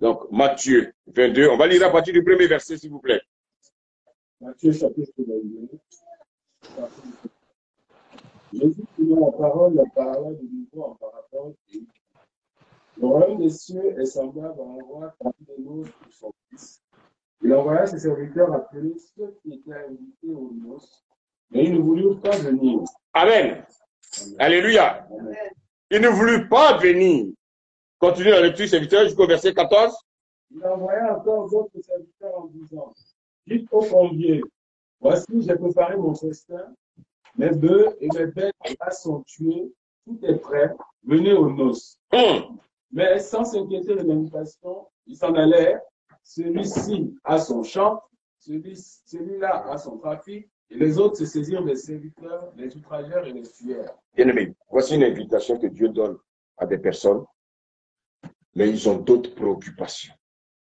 Donc, Matthieu 22. On va lire à partir du premier verset, s'il vous plaît. Matthieu chapitre 22. Jésus, prenant la parole, la parla de nouveau en parabole et dit, le royaume des cieux est semblable à un roi qui fit des noces pour son fils. Il envoya ses serviteurs appeler ceux qui étaient invités aux noces, mais ils ne voulurent pas venir. Amen. Alléluia. Amen. Il ne voulut pas venir. Continue la lecture, serviteur, jusqu'au verset 14. Il envoya encore d'autres serviteurs en disant, dites aux conviés, voici, j'ai préparé mon festin, mes bœufs et mes bêtes sont tués, tout est prêt, venez aux noces. Mais sans s'inquiéter de l'invitation, ils s'en allèrent, celui-ci a son champ, celui-là a son trafic, et les autres se saisirent des serviteurs, les outragèrent et les tuèrent. Bien-aimés, voici une invitation que Dieu donne à des personnes, mais ils ont d'autres préoccupations.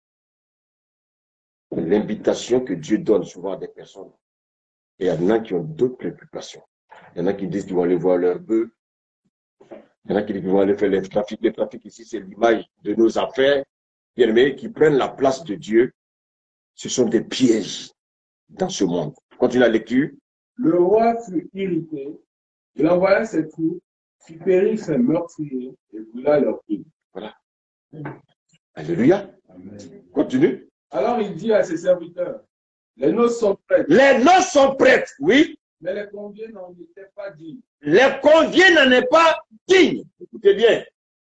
L'invitation que Dieu donne souvent à des personnes, et il y en a qui ont d'autres préoccupations. Il y en a qui disent qu'ils vont aller voir leurs bœufs. Il y en a qui disent qu'ils vont aller faire les trafics. Les trafics ici, c'est l'image de nos affaires, bien-aimés, qui prennent la place de Dieu. Ce sont des pièges dans ce monde. Continue la lecture. Le roi fut irrité, il envoya ses troupes, fit périr ses meurtriers et brûla leurs villes. Voilà. Alléluia. Amen. Continue. Alors il dit à ses serviteurs, les noces sont prêtes. Les noces sont prêtes, oui. Mais les conviés n'en étaient pas dignes. Les conviés n'en est pas dignes. Écoutez bien.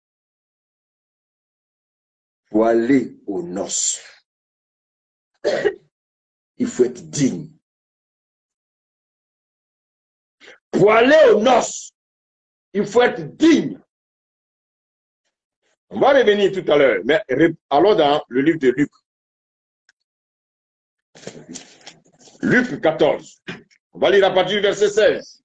Pour aller aux noces, il faut être digne. Pour aller aux noces, il faut être digne. On va revenir tout à l'heure, mais allons dans le livre de Luc. Luc 14. On va lire à partir du verset 16.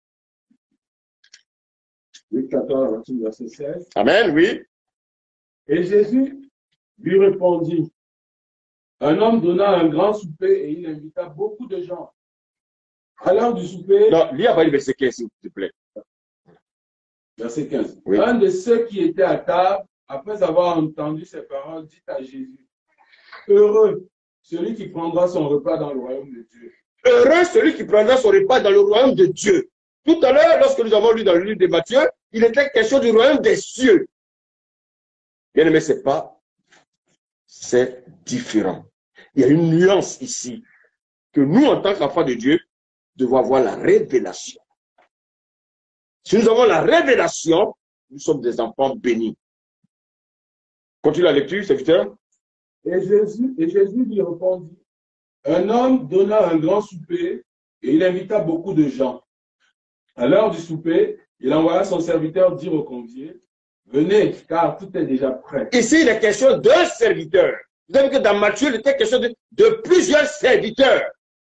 Luc 14, verset 16. Amen, oui. Et Jésus lui répondit, un homme donna un grand souper et il invita beaucoup de gens. À l'heure du souper, Non, lis à partir du verset 15, s'il te plaît. Verset 15. Oui. Un de ceux qui étaient à table, après avoir entendu ces paroles, dit à Jésus, heureux celui qui prendra son repas dans le royaume de Dieu. Heureux celui qui prendra son repas dans le royaume de Dieu. Tout à l'heure, lorsque nous avons lu dans le livre de Matthieu, il était question du royaume des cieux. Bien aimé, c'est pas, c'est différent. Il y a une nuance ici que nous, en tant qu'enfants de Dieu, devons avoir la révélation. Si nous avons la révélation, nous sommes des enfants bénis. Continue la lecture, serviteur. Et Jésus lui répondit, un homme donna un grand souper et il invita beaucoup de gens. À l'heure du souper, il envoya son serviteur dire aux conviés, venez, car tout est déjà prêt. Ici, il est question d'un serviteur. Vous savez que dans Matthieu, il était question de plusieurs serviteurs.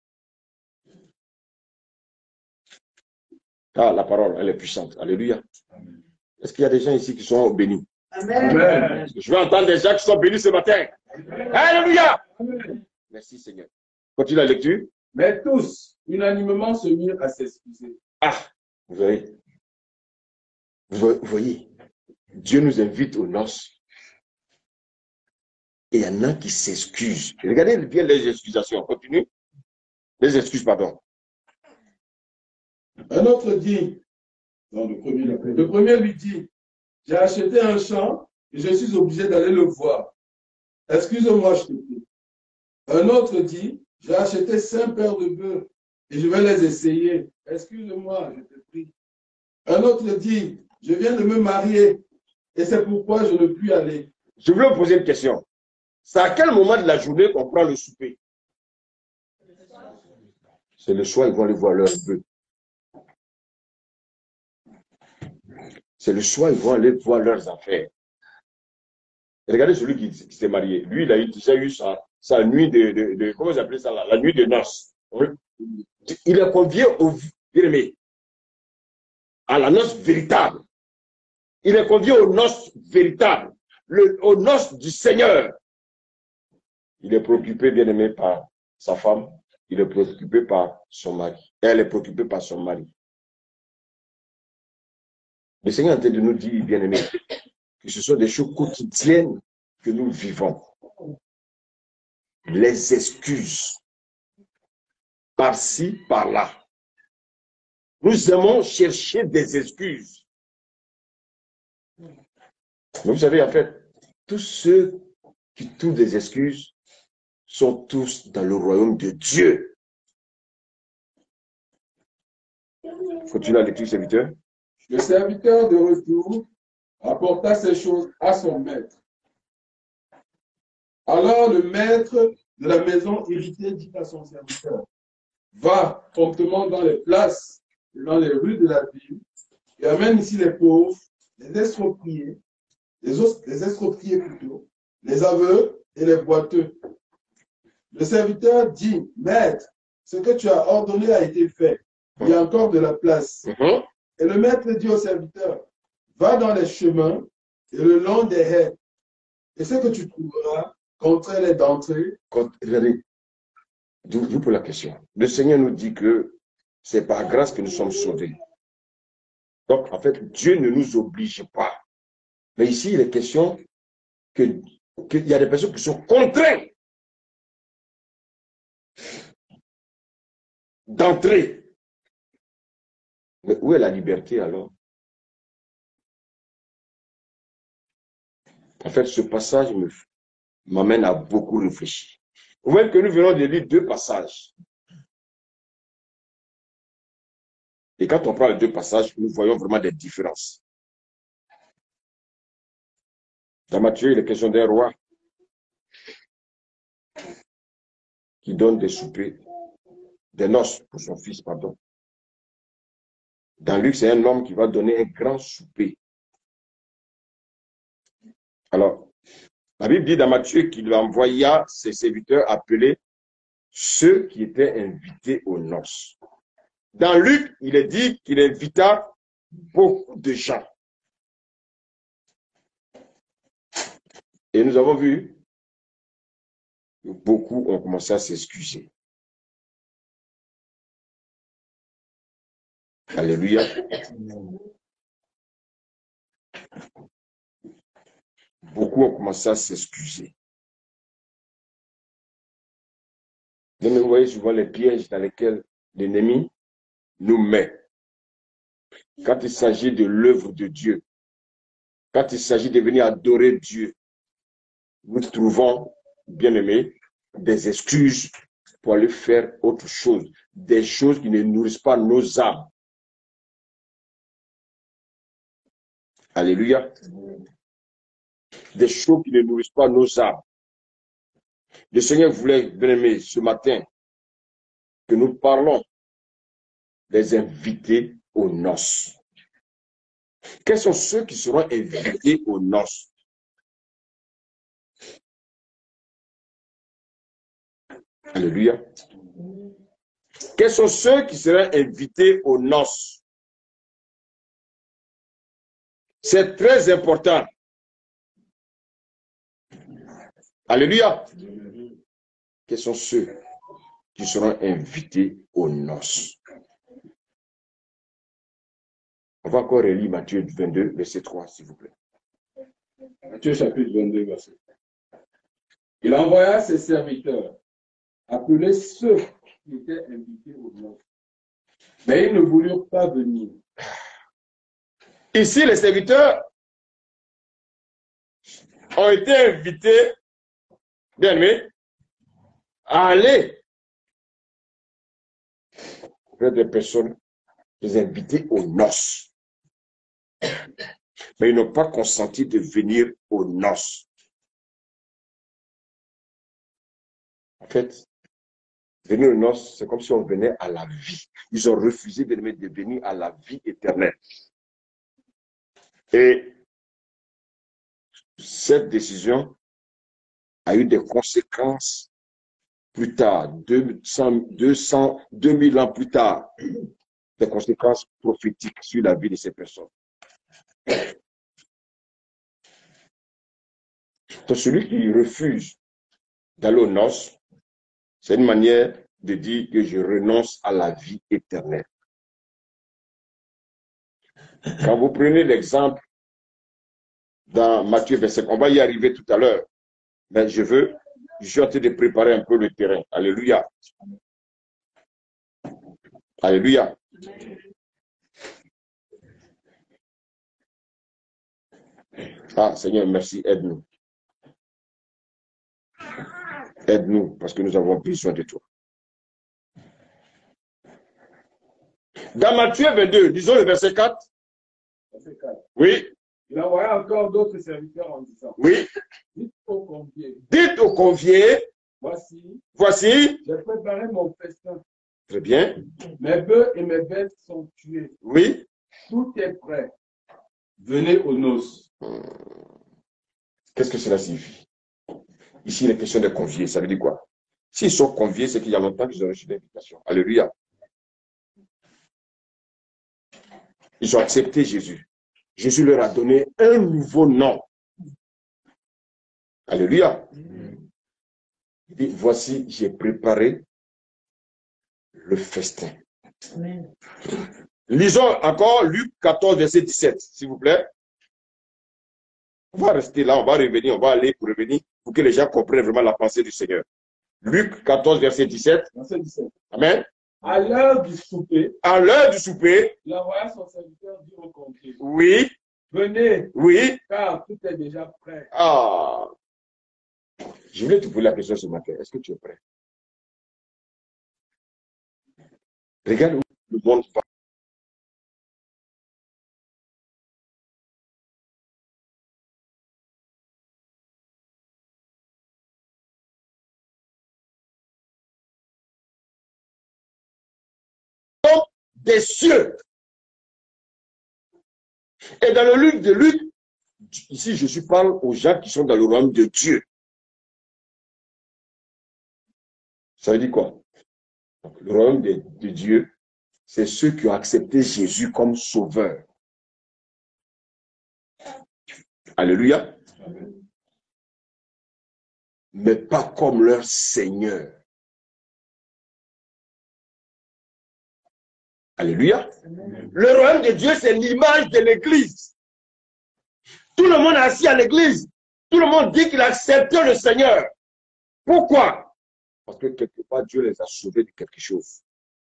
Ah, la parole, elle est puissante. Alléluia. Est-ce qu'il y a des gens ici qui sont bénis? Amen. Amen. Je veux entendre des gens qui sont bénis ce matin. Amen. Alléluia. Amen. Merci Seigneur. Continue la lecture. Mais tous, unanimement, se mirent à s'excuser. Ah, vous voyez. Vous voyez, Dieu nous invite aux noces. Et il y en a qui s'excusent. Regardez bien les excusations. Continue. Les excuses, pardon. Un autre dit, non, le premier lui dit, j'ai acheté un champ et je suis obligé d'aller le voir. Excuse-moi, je te prie. Un autre dit, j'ai acheté 5 paires de bœufs et je vais les essayer. Excuse-moi, je te prie. Un autre dit, je viens de me marier et c'est pourquoi je ne puis y aller. Je voulais vous poser une question. C'est à quel moment de la journée qu'on prend le souper? C'est le soir, ils vont aller voir leurs bœufs. C'est le soir, ils vont aller voir leurs affaires. Et regardez celui qui s'est marié. Lui, il a déjà eu sa nuit de comment vous appelez ça là? La nuit de noces. Il est convié au bien-aimé, à la noce véritable. Il est convié aux noces véritables, aux noces du Seigneur. Il est préoccupé, bien-aimé, par sa femme. Il est préoccupé par son mari. Elle est préoccupée par son mari. Le Seigneur est en train de nous dire, bien-aimé, que ce sont des choses quotidiennes que nous vivons, les excuses, par-ci, par-là. Nous aimons chercher des excuses. Mais vous savez, en fait, tous ceux qui trouvent des excuses sont tous dans le royaume de Dieu. Continue la lecture, serviteur. Le serviteur de retour apporta ces choses à son maître. Alors le maître de la maison irrité dit à son serviteur, va promptement dans les places et dans les rues de la ville et amène ici les pauvres, les estropiés, les estropiés plutôt, les aveux et les boiteux. Le serviteur dit, maître, ce que tu as ordonné a été fait. Il y a encore de la place. Et le maître dit au serviteur, va dans les chemins et le long des haies. Et ce que tu trouveras, contre les d'entrée. Regardez, d'où pour la question. Le Seigneur nous dit que c'est par grâce que nous sommes sauvés. Donc, en fait, Dieu ne nous oblige pas. Mais ici, il est question qu'il y a des personnes qui sont contraintes d'entrer. Mais où est la liberté alors? En fait, ce passage m'amène à beaucoup réfléchir. Vous voyez que nous venons de lire deux passages. Et quand on prend les deux passages, nous voyons vraiment des différences. Dans Matthieu, il est question d'un roi qui donne des soupers, des noces pour son fils, pardon. Dans Luc, c'est un homme qui va donner un grand souper. Alors, la Bible dit dans Matthieu qu'il envoya ses serviteurs appeler ceux qui étaient invités aux noces. Dans Luc, il est dit qu'il invita beaucoup de gens. Et nous avons vu que beaucoup ont commencé à s'excuser. Alléluia. Beaucoup ont commencé à s'excuser. Mais vous voyez souvent les pièges dans lesquels l'ennemi nous met. Quand il s'agit de l'œuvre de Dieu, quand il s'agit de venir adorer Dieu, nous trouvons, bien aimés, des excuses pour aller faire autre chose, des choses qui ne nourrissent pas nos âmes. Alléluia. Des choses qui ne nourrissent pas nos âmes. Le Seigneur voulait, bien aimé, ce matin, que nous parlons des invités aux noces. Quels sont ceux qui seront invités aux noces? Alléluia. Quels sont ceux qui seront invités aux noces? C'est très important. Alléluia. Quels sont ceux qui seront invités aux noces? On va encore relire Matthieu 22, verset 3, s'il vous plaît. Matthieu chapitre 22, verset 3. Il envoya ses serviteurs appeler ceux qui étaient invités aux noces. Mais ils ne voulurent pas venir. Ici, les serviteurs ont été invités, bien aimés, à aller vers des personnes, les inviter aux noces. Mais ils n'ont pas consenti de venir aux noces. En fait, venir aux noces, c'est comme si on venait à la vie. Ils ont refusé de venir à la vie éternelle. Et cette décision a eu des conséquences plus tard, 2000 ans plus tard, des conséquences prophétiques sur la vie de ces personnes. Donc, celui qui refuse d'aller aux noces, c'est une manière de dire que je renonce à la vie éternelle. Quand vous prenez l'exemple dans Matthieu 25, on va y arriver tout à l'heure. Mais je suis en train de préparer un peu le terrain. Alléluia. Alléluia. Ah, Seigneur, merci, aide-nous. Aide-nous, parce que nous avons besoin de toi. Dans Matthieu 22, disons le verset 4. Verset 4. Oui. Il envoya encore d'autres serviteurs en disant, Oui. dites aux conviés, Dites aux conviés, voici, j'ai préparé mon festin. Très bien. Mes bœufs et mes bêtes sont tués. Oui. Tout est prêt. Venez aux noces. Qu'est-ce que cela signifie? Ici, il est question de conviés. Ça veut dire quoi? S'ils sont conviés, c'est qu'il y a longtemps qu'ils ont reçu l'invitation. Alléluia. Ils ont accepté Jésus. Jésus leur a donné un nouveau nom. Alléluia. Il dit, voici, j'ai préparé le festin. Amen. Lisons encore Luc 14, verset 17, s'il vous plaît. On va rester là, on va revenir, on va aller pour revenir, pour que les gens comprennent vraiment la pensée du Seigneur. Luc 14, verset 17. Verset 17. Amen. À l'heure du souper, il envoya son serviteur dire aux conviés, oui, venez, oui, car tout est déjà prêt. Ah, je voulais te poser la question ce matin. Est-ce que tu es prêt? Regarde où le monde va. Des cieux. Et dans le Luc de Luc, ici je parle aux gens qui sont dans le royaume de Dieu. Ça veut dire quoi? Donc, le royaume de Dieu, c'est ceux qui ont accepté Jésus comme sauveur. Alléluia. Amen. Mais pas comme leur Seigneur. Alléluia. Amen. Le royaume de Dieu, c'est l'image de l'Église. Tout le monde est assis à l'Église. Tout le monde dit qu'il a accepté le Seigneur. Pourquoi? Parce que quelque part, Dieu les a sauvés de quelque chose.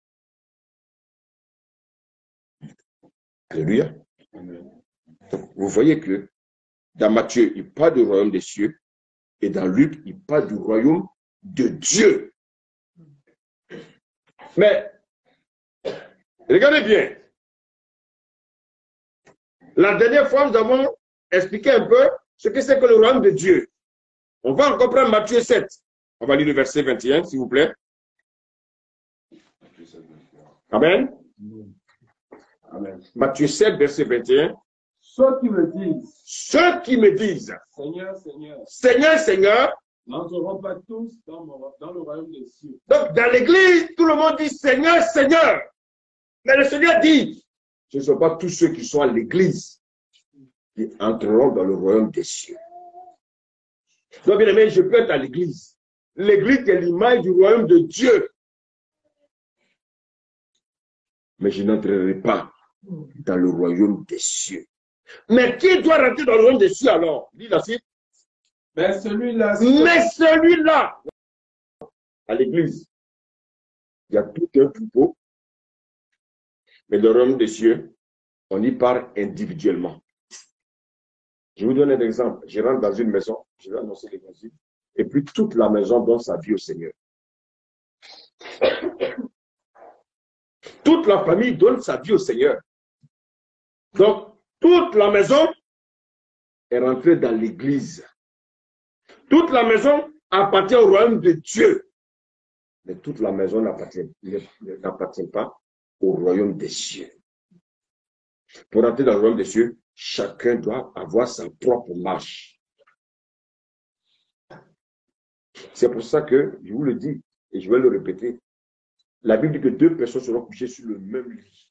Alléluia. Amen. Donc, vous voyez que dans Matthieu, il parle du royaume des cieux. Et dans Luc, il parle du royaume de Dieu. Mais, regardez bien. La dernière fois, nous avons expliqué un peu ce que c'est que le royaume de Dieu. On va encore prendre Matthieu 7. On va lire le verset 21, s'il vous plaît. Amen. Amen. Matthieu 7, verset 21. Ceux qui me disent, Seigneur, Seigneur, Seigneur, Seigneur, n'entreront pas tous dans le royaume des cieux. Donc, dans l'église, tout le monde dit Seigneur, Seigneur. Mais le Seigneur dit, ce ne sont pas tous ceux qui sont à l'église qui entreront dans le royaume des cieux. Donc, bien aimé, je peux être à l'église. L'église est l'image du royaume de Dieu. Mais je n'entrerai pas dans le royaume des cieux. Mais qui doit rentrer dans le royaume des cieux alors? Dis la suite. Mais celui-là, à l'église, il y a tout un troupeau. Mais le royaume des cieux, on y part individuellement. Je vous donne un exemple. Je rentre dans une maison, je vais annoncer l'évangile, et puis toute la maison donne sa vie au Seigneur. Toute la famille donne sa vie au Seigneur. Donc, toute la maison est rentrée dans l'église. Toute la maison appartient au royaume de Dieu. Mais toute la maison n'appartient pas au royaume des cieux. Pour entrer dans le royaume des cieux, chacun doit avoir sa propre marche. C'est pour ça que, je vous le dis, et je vais le répéter, la Bible dit que 2 personnes seront couchées sur le même lit.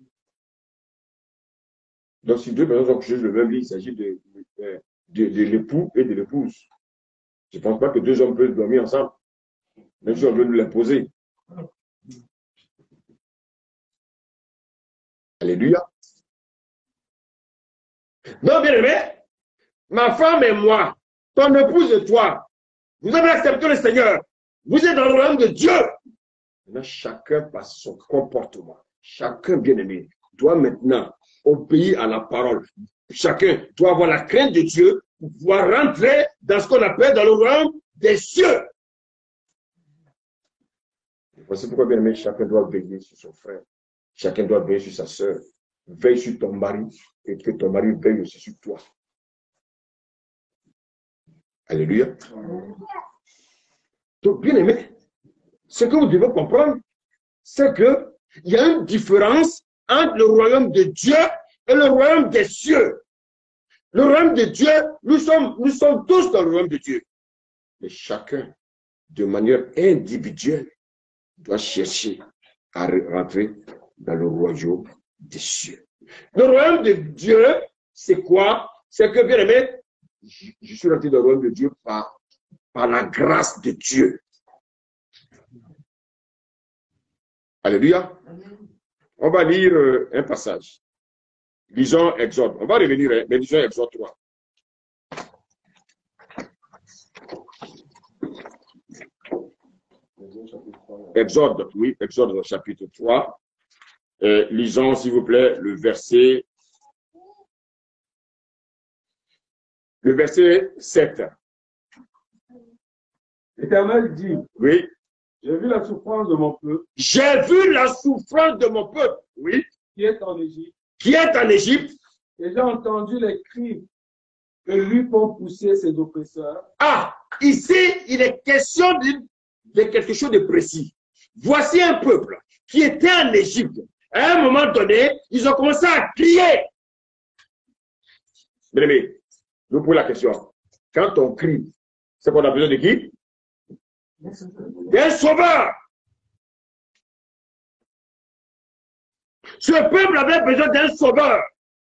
Donc, si 2 personnes sont couchées sur le même lit, il s'agit de l'époux et de l'épouse. Je ne pense pas que 2 hommes peuvent dormir ensemble, même si on veut nous l'imposer. Alléluia. Donc, bien aimé, ma femme et moi, ton épouse et toi, Vous avez accepté le Seigneur. Vous êtes dans le royaume de Dieu. Maintenant, chacun par son comportement, chacun bien-aimé, doit maintenant obéir à la parole. Chacun doit avoir la crainte de Dieu pour pouvoir rentrer dans ce qu'on appelle dans le royaume des cieux. Voici pourquoi, bien-aimé, chacun doit veiller sur son frère. Chacun doit veiller sur sa sœur. Veille sur ton mari et que ton mari veille aussi sur toi. Alléluia. Donc, bien-aimé, ce que vous devez comprendre, c'est qu'il y a une différence entre le royaume de Dieu et le royaume des cieux. Le royaume de Dieu, nous sommes tous dans le royaume de Dieu. Mais chacun, de manière individuelle, doit chercher à rentrer dans le royaume des cieux. Le royaume de Dieu, c'est quoi? C'est que, bien aimé, je suis rentré dans le royaume de Dieu par la grâce de Dieu. Alléluia. On va lire un passage. Lisons Exode. On va revenir, mais lisons Exode 3. Exode, oui, Exode chapitre 3. Lisons, s'il vous plaît, le verset 7. L'Éternel dit, Oui. j'ai vu la souffrance de mon peuple. J'ai vu la souffrance de mon peuple, oui. Qui est en Égypte. Qui est en Égypte. Et j'ai entendu les cris que lui font pousser ses oppresseurs. Ah, ici, il est question de quelque chose de précis. Voici un peuple qui était en Égypte. À un moment donné, ils ont commencé à crier. Bien-aimé, nous posons la question. Quand on crie, c'est qu'on a besoin de qui? D'un sauveur. Ce peuple avait besoin d'un sauveur.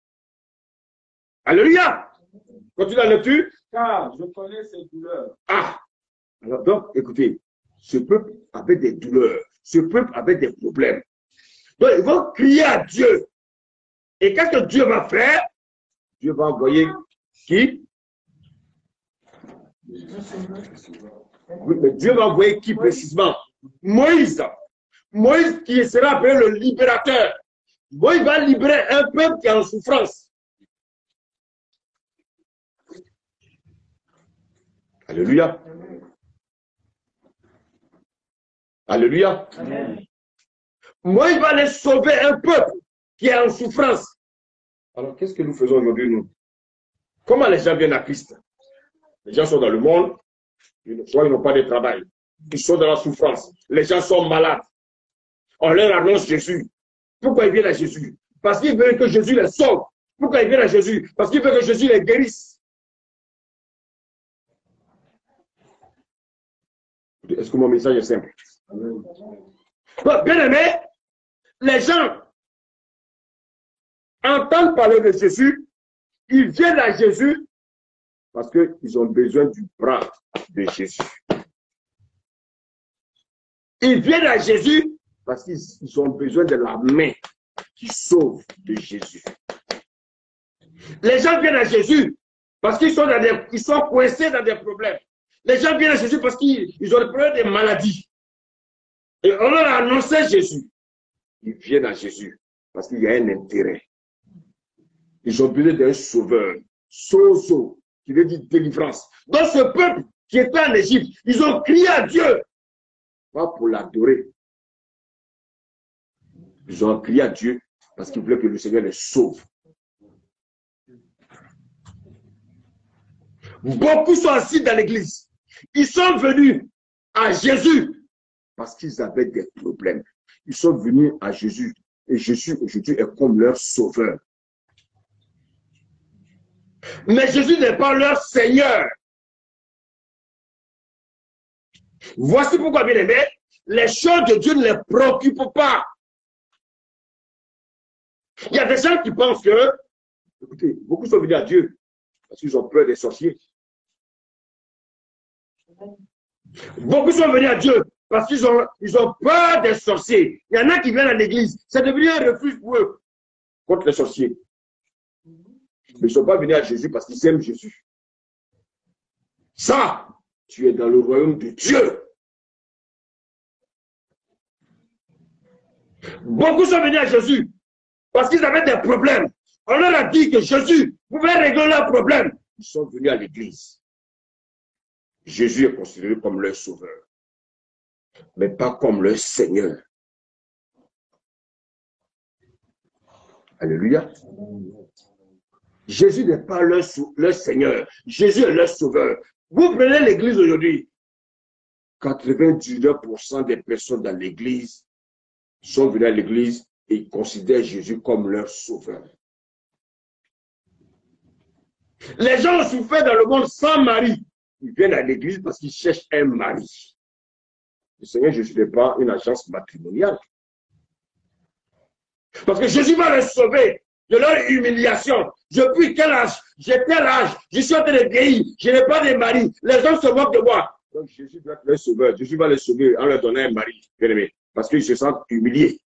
Alléluia. Continue la lecture. Car je connais ses douleurs. Ah. Alors donc, écoutez, ce peuple avait des douleurs. Ce peuple avait des problèmes. Donc, ils vont crier à Dieu. Et qu'est-ce que Dieu va faire? Dieu va envoyer qui? Oui, mais Dieu va envoyer qui précisément? Moïse. Moïse qui sera appelé le libérateur. Moïse va libérer un peuple qui est en souffrance. Alléluia. Alléluia. Amen. Moïse va aller sauver un peuple qui est en souffrance. Alors, qu'est-ce que nous faisons aujourd'hui, nous? Comment les gens viennent à Christ? Les gens sont dans le monde, soit ils n'ont pas de travail, ils sont dans la souffrance, les gens sont malades. On leur annonce Jésus. Pourquoi ils viennent à Jésus? Parce qu'ils veulent que Jésus les sauve. Pourquoi ils viennent à Jésus? Parce qu'ils veulent que Jésus les guérisse. Est-ce que mon message est simple? Bien aimé, les gens entendent parler de Jésus, ils viennent à Jésus parce qu'ils ont besoin du bras de Jésus. Ils viennent à Jésus parce qu'ils ont besoin de la main qui sauve de Jésus. Les gens viennent à Jésus parce qu'ils sont coincés dans des problèmes. Les gens viennent à Jésus parce qu'ils ont des problèmes de maladies. Et on leur a annoncé Jésus. Ils viennent à Jésus parce qu'il y a un intérêt. Ils ont besoin d'un sauveur. Sozo, qui veut dire délivrance. Donc ce peuple qui était en Égypte, ils ont crié à Dieu. Pas pour l'adorer. Ils ont crié à Dieu parce qu'ils voulaient que le Seigneur les sauve. Beaucoup sont assis dans l'église. Ils sont venus à Jésus parce qu'ils avaient des problèmes. Ils sont venus à Jésus. Et Jésus aujourd'hui est comme leur sauveur. Mais Jésus n'est pas leur Seigneur. Voici pourquoi, bien aimé, les choses de Dieu ne les préoccupent pas. Il y a des gens qui pensent que, écoutez, beaucoup sont venus à Dieu parce qu'ils ont peur des sorciers. Beaucoup sont venus à Dieu parce qu'ils ont peur des sorciers. Il y en a qui viennent à l'église. C'est devenu un refuge pour eux contre les sorciers. Mais ils ne sont pas venus à Jésus parce qu'ils aiment Jésus. Ça, tu es dans le royaume de Dieu. Beaucoup sont venus à Jésus parce qu'ils avaient des problèmes. On leur a dit que Jésus pouvait régler leurs problèmes. Ils sont venus à l'église. Jésus est considéré comme leur sauveur, mais pas comme leur Seigneur. Alléluia. Jésus n'est pas leur Seigneur. Jésus est leur sauveur. Vous prenez l'église aujourd'hui. 99% des personnes dans l'église sont venues à l'église et ils considèrent Jésus comme leur sauveur. Les gens ont souffert dans le monde sans mari. Ils viennent à l'église parce qu'ils cherchent un mari. Le Seigneur Jésus n'est pas une agence matrimoniale. Parce que Jésus va les sauver de leur humiliation. Depuis quel âge? J'ai tel âge. Je suis en train de vieillir. Je n'ai pas de mari. Les gens se moquent de moi. Donc Jésus doit être leur sauveur. Jésus va les sauver en leur donnant un mari, bien aimé. Parce qu'ils se sentent humiliés.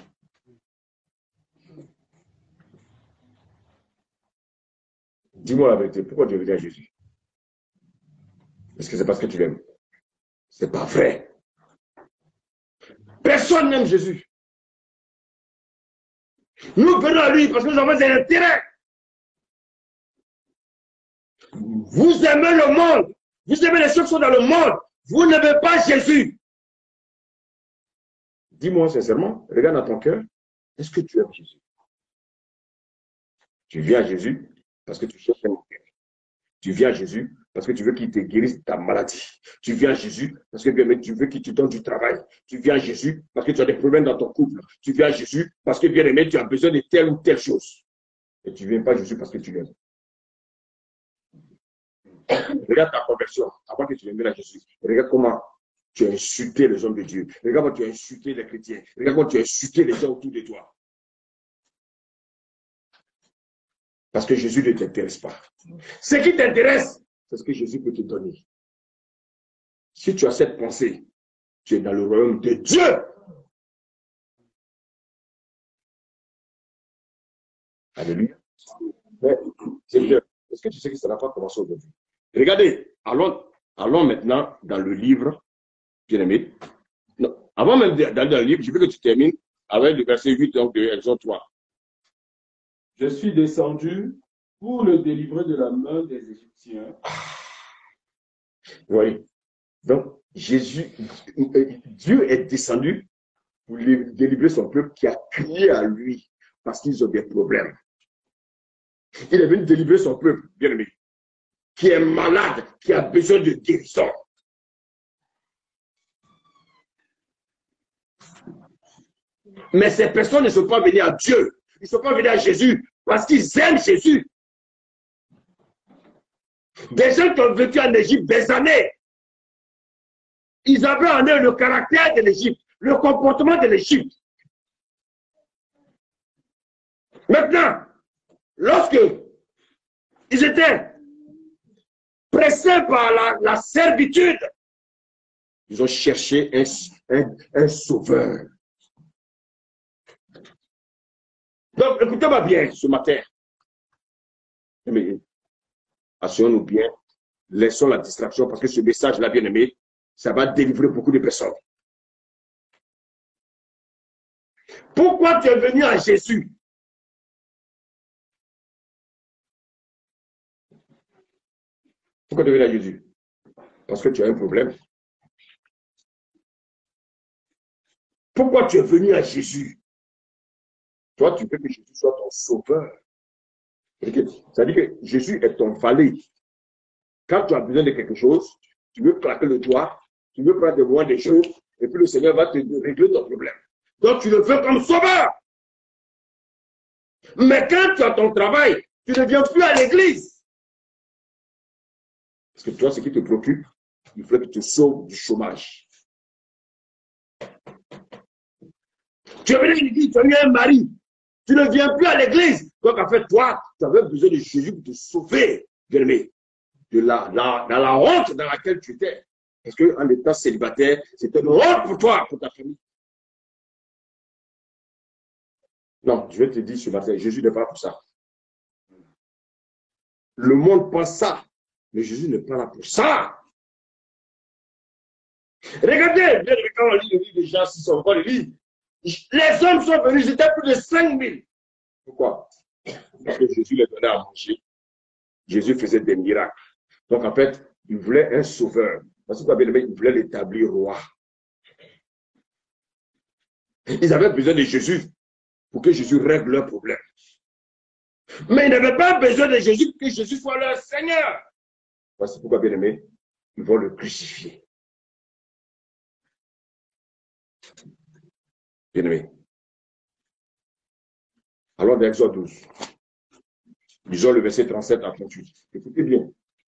Dis-moi la vérité. Pourquoi tu veux dire à Jésus? Est-ce que c'est parce que tu l'aimes? C'est pas vrai. Personne n'aime Jésus. Nous venons à lui parce que nous avons un intérêt. Vous aimez le monde. Vous aimez les choses qui sont dans le monde. Vous n'aimez pas Jésus. Dis-moi sincèrement, regarde dans ton cœur, est-ce que tu aimes Jésus? Tu viens à Jésus parce que tu cherches un intérêt. Tu viens à Jésus parce que tu veux qu'il te guérisse de ta maladie. Tu viens à Jésus parce que tu veux qu'il te donne du travail. Tu viens à Jésus parce que tu as des problèmes dans ton couple. Tu viens à Jésus parce que, bien aimé, tu as besoin de telle ou telle chose. Et tu ne viens pas à Jésus parce que tu l'aimes. Regarde ta conversion avant que tu viennes à Jésus. Regarde comment tu as insulté les hommes de Dieu. Regarde comment tu as insulté les chrétiens. Regarde comment tu as insulté les gens autour de toi. Parce que Jésus ne t'intéresse pas. Ce qui t'intéresse, c'est ce que Jésus peut te donner. Si tu as cette pensée, tu es dans le royaume de Dieu. Alléluia. Est-ce que tu sais que ça n'a pas commencé aujourd'hui? Regardez, allons maintenant dans le livre, bien-aimé. Avant même d'aller dans le livre, je veux que tu termines avec le verset 8 donc, de Exode 3. Je suis descendu pour le délivrer de la main des Égyptiens. Oui. Donc, Dieu est descendu pour délivrer son peuple qui a crié à lui parce qu'ils ont des problèmes. Il est venu délivrer son peuple, bien-aimé, qui est malade, qui a besoin de guérison. Mais ces personnes ne sont pas venues à Dieu. Ils ne sont pas venus à Jésus parce qu'ils aiment Jésus. Des gens qui ont vécu en Égypte des années, ils avaient en eux le caractère de l'Égypte, le comportement de l'Égypte. Maintenant, lorsque ils étaient pressés par la servitude, ils ont cherché un sauveur. Donc, écoutez-moi bien ce matin. Mais assurons-nous bien, laissons la distraction parce que ce message-là, bien aimé, ça va délivrer beaucoup de personnes. Pourquoi tu es venu à Jésus? Pourquoi tu es venu à Jésus? Parce que tu as un problème. Pourquoi tu es venu à Jésus? Toi, tu veux que Jésus soit ton sauveur. C'est-à-dire que Jésus est ton valet. Quand tu as besoin de quelque chose, tu veux claquer le doigt, tu veux prendre de loin des choses, et puis le Seigneur va te régler ton problème. Donc, tu le veux comme sauveur. Mais quand tu as ton travail, tu ne viens plus à l'église. Parce que toi, ce qui te préoccupe, il faut que tu te sauves du chômage. Tu es venu à l'église, tu as eu un mari. Tu ne viens plus à l'église. Donc, en fait, toi, tu avais besoin de Jésus pour te sauver, bien-aimé, dans la honte dans laquelle tu étais. Parce qu'en étant célibataire, c'était une honte pour toi, pour ta famille. Non, je vais te dire ce matin, Jésus n'est pas pour ça. Le monde pense ça, mais Jésus n'est pas là pour ça. Regardez, bien, quand on lit le livre de Jean 6, on va le lire. Les hommes sont venus, c'était plus de 5000. Pourquoi? Parce que Jésus les donnait à manger. Jésus faisait des miracles. Donc, en fait, il voulait un sauveur. Parce que, bien aimé, il voulait l'établir roi. Ils avaient besoin de Jésus pour que Jésus règle leurs problèmes. Mais ils n'avaient pas besoin de Jésus pour que Jésus soit leur Seigneur. Voici pourquoi, bien aimé, ils vont le crucifier. Bien aimé. Alors, dans Exode 12, lisons le verset 37 à 38. Écoutez bien.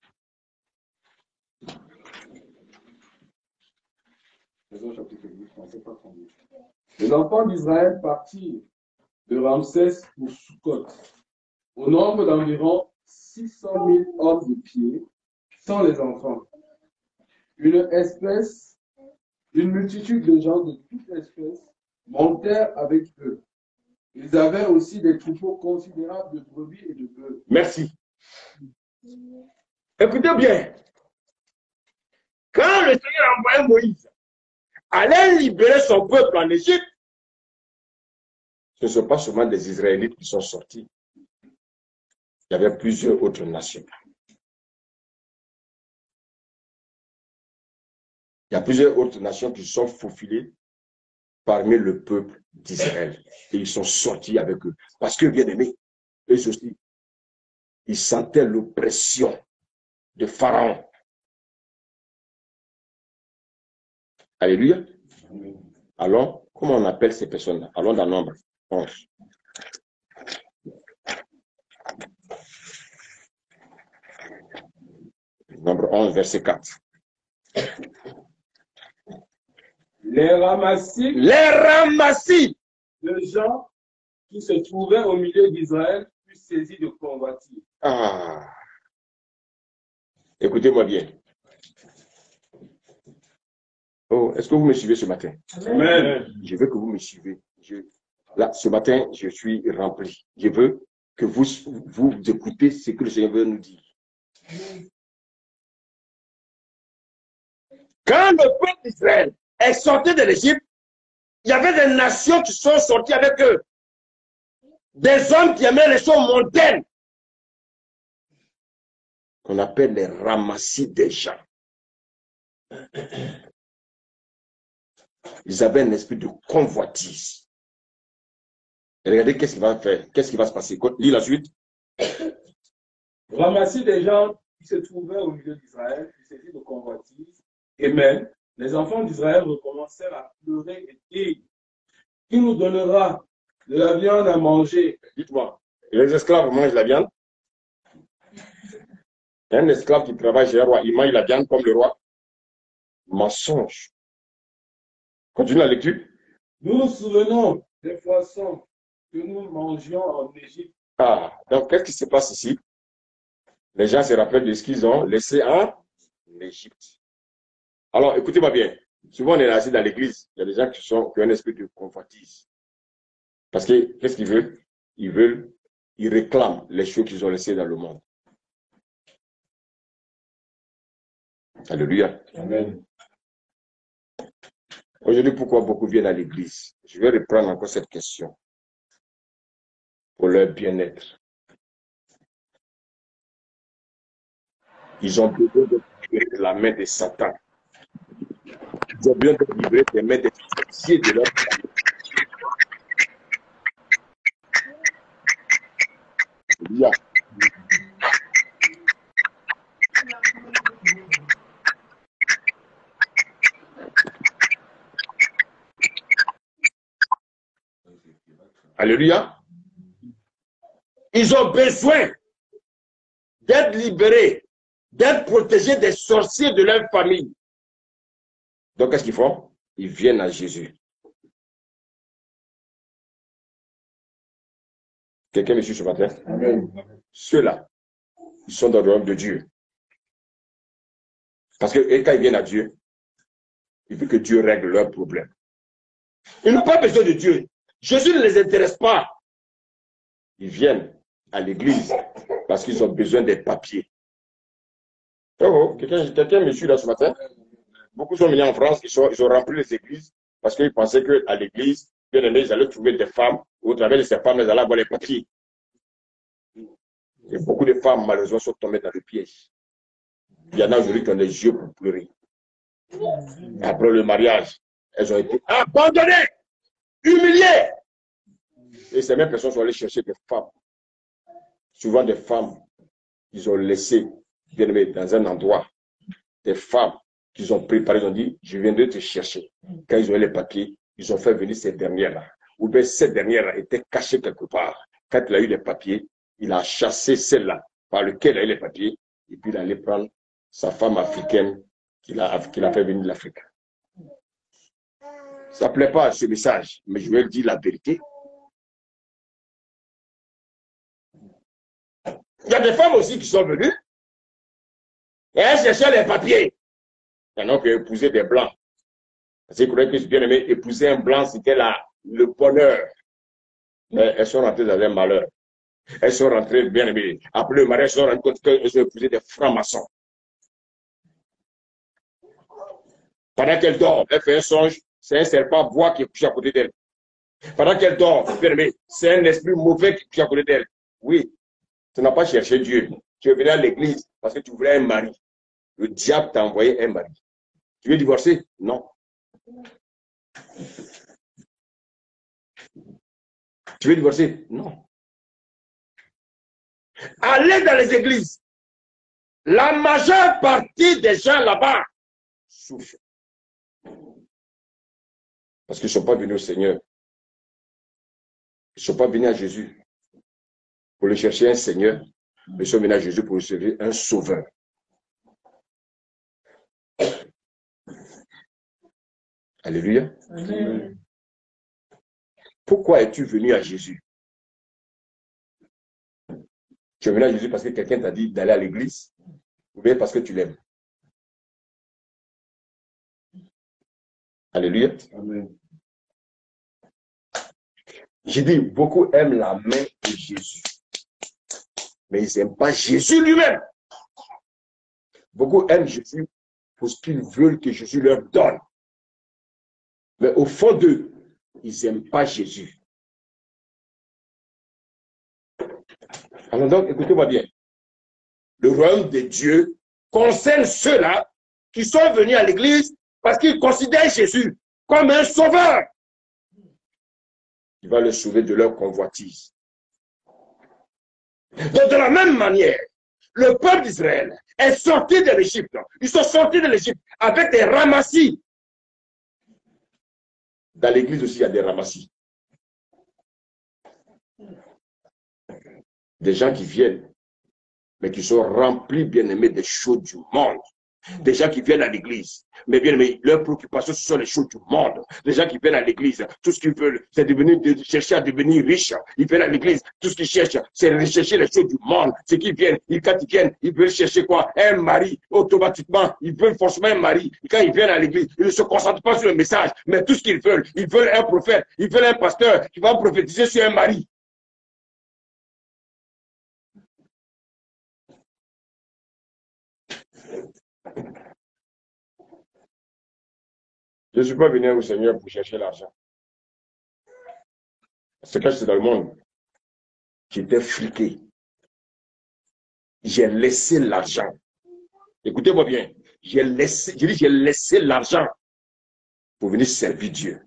Les enfants d'Israël partirent de Ramsès pour Sukkot, au nombre d'environ 600 000 hommes de pied, sans les enfants. Une multitude de gens de toute espèce montèrent avec eux. Ils avaient aussi des troupeaux considérables de brebis et de bœufs. Merci. Écoutez bien. Quand le Seigneur a envoyé Moïse aller libérer son peuple en Égypte, ce ne sont pas seulement des Israélites qui sont sortis. Il y avait plusieurs autres nations. Il y a plusieurs autres nations qui sont faufilées parmi le peuple d'Israël. Et ils sont sortis avec eux. Parce que, bien aimés, eux aussi, ils sentaient l'oppression de Pharaon. Alléluia. Alors, comment on appelle ces personnes-là? Allons dans Nombre 11. Nombre 11, verset 4. Les ramassis de gens qui se trouvaient au milieu d'Israël furent saisis de convoitise. Ah. Écoutez-moi bien. Oh, est-ce que vous me suivez ce matin? Amen. Je veux que vous me suivez. Là, ce matin, je suis rempli. Je veux que vous écoutez ce que le Seigneur veut nous dire. Quand le peuple d'Israël est sorti de l'Égypte, il y avait des nations qui sont sorties avec eux. Des hommes qui aimaient les choses mondaines. Qu'on appelle les ramassis des gens. Ils avaient un esprit de convoitise. Et regardez qu'est-ce qu'il va faire. Qu'est-ce qui va se passer? Lis la suite. Ramassis des gens qui se trouvaient au milieu d'Israël furent saisis de convoitise. Et même, les enfants d'Israël recommencèrent à pleurer et dire, qui nous donnera de la viande à manger? Dites-moi, les esclaves mangent la viande? Un esclave qui travaille chez le roi, il mange la viande comme le roi? Mensonge. Continue la lecture. Nous nous souvenons des poissons que nous mangions en Égypte. Ah, donc qu'est-ce qui se passe ici? Les gens se rappellent de ce qu'ils ont laissé en Égypte. Alors, écoutez-moi bien. Souvent, on est assis dans l'église. Il y a des gens qui ont un esprit de convoitise. Parce que, qu'est-ce qu'ils veulent? Ils réclament les choses qu'ils ont laissées dans le monde. Alléluia. Amen. Aujourd'hui, pourquoi beaucoup viennent à l'église? Je vais reprendre encore cette question. Pour leur bien-être. Ils ont besoin de libérer de la main de Satan. Ils ont besoin de libérer des mains des sorciers de leur famille. Alléluia. Alléluia. Ils ont besoin d'être libérés, d'être protégés des sorciers de leur famille. Donc, qu'est-ce qu'ils font? Ils viennent à Jésus. Quelqu'un me suit ce matin? Amen. Ceux-là, ils sont dans le royaume de Dieu. Parce que quand ils viennent à Dieu, il veut que Dieu règle leurs problèmes. Ils n'ont pas besoin de Dieu. Jésus ne les intéresse pas. Ils viennent à l'église parce qu'ils ont besoin des papiers. Oh, quelqu'un me suit là ce matin? Beaucoup sont venus en France, ils ont rempli les églises parce qu'ils pensaient qu'à l'église, bien aimé, ils allaient trouver des femmes, au travers de ces femmes, ils allaient avoir les papiers. Et beaucoup de femmes, malheureusement, sont tombées dans le piège. Il y en a aujourd'hui qui ont des yeux pour pleurer. Après le mariage, elles ont été abandonnées, humiliées. Et ces mêmes personnes sont allées chercher des femmes. Souvent des femmes qu'ils ont laissées, bien aimées, dans un endroit. Des femmes qu'ils ont préparées, ils ont dit, je viendrai te chercher. Quand ils ont eu les papiers, ils ont fait venir ces dernières-là. Ou bien cette dernière était cachée quelque part. Quand il a eu les papiers, il a chassé celle-là par lequel il a eu les papiers, et puis il allait prendre sa femme africaine qu'il a fait venir de l'Afrique. Ça ne plaît pas à ce message, mais je vais dire la vérité. Il y a des femmes aussi qui sont venues, et elles cherchaient les papiers. Il y en a qui ont épousé des blancs. Parce qu'ils croyaient que je bien aimé, épouser un blanc, c'était le bonheur. Mais elles sont rentrées dans un malheur. Elles sont rentrées bien aimées. Après le mariage, elles sont rendues compte qu'elles ont épousé des francs-maçons. Pendant qu'elle dort, elle fait un songe, c'est un serpent bois qui est couché à côté d'elle. Pendant qu'elle dort, bien aimée, c'est un esprit mauvais qui est couché à côté d'elle. Oui, tu n'as pas cherché Dieu. Tu es venu à l'église parce que tu voulais un mari. Le diable t'a envoyé un mari. Tu veux divorcer? Non. Tu veux divorcer? Non. Allez dans les églises. La majeure partie des gens là-bas souffrent. Parce qu'ils ne sont pas venus au Seigneur. Ils ne sont pas venus à Jésus pour le chercher un Seigneur. Mais ils sont venus à Jésus pour recevoir un sauveur. Alléluia. Amen. Pourquoi es-tu venu à Jésus? Tu es venu à Jésus parce que quelqu'un t'a dit d'aller à l'église ou bien parce que tu l'aimes? Alléluia. Amen. J'ai dit, beaucoup aiment la main de Jésus. Mais ils n'aiment pas Jésus lui-même. Beaucoup aiment Jésus pour ce qu'ils veulent que Jésus leur donne. Mais au fond d'eux, ils n'aiment pas Jésus. Alors donc, écoutez-moi bien. Le royaume de Dieu concerne ceux-là qui sont venus à l'église parce qu'ils considèrent Jésus comme un sauveur. Il va les sauver de leur convoitise. Donc, de la même manière, le peuple d'Israël est sorti de l'Égypte. Ils sont sortis de l'Égypte avec des ramassis. Dans l'église aussi, il y a des ramassis. Des gens qui viennent, mais qui sont remplis, bien aimés, des choses du monde. Des gens qui viennent à l'église, mais bien aimés, leurs préoccupations, ce sont les choses du monde. Des gens qui viennent à l'église, tout ce qu'ils veulent, c'est de chercher à devenir riche. Ils viennent à l'église, tout ce qu'ils cherchent, c'est de rechercher les choses du monde. C'est qu'ils viennent, quand ils viennent, ils veulent chercher quoi? Un mari, automatiquement, ils veulent forcément un mari. Et quand ils viennent à l'église, ils ne se concentrent pas sur le message, mais tout ce qu'ils veulent un prophète, ils veulent un pasteur qui va prophétiser sur un mari. Je ne suis pas venu au Seigneur pour chercher l'argent. C'est quand j'étais dans le monde, j'étais friqué. J'ai laissé l'argent. Écoutez-moi bien. J'ai laissé l'argent pour venir servir Dieu.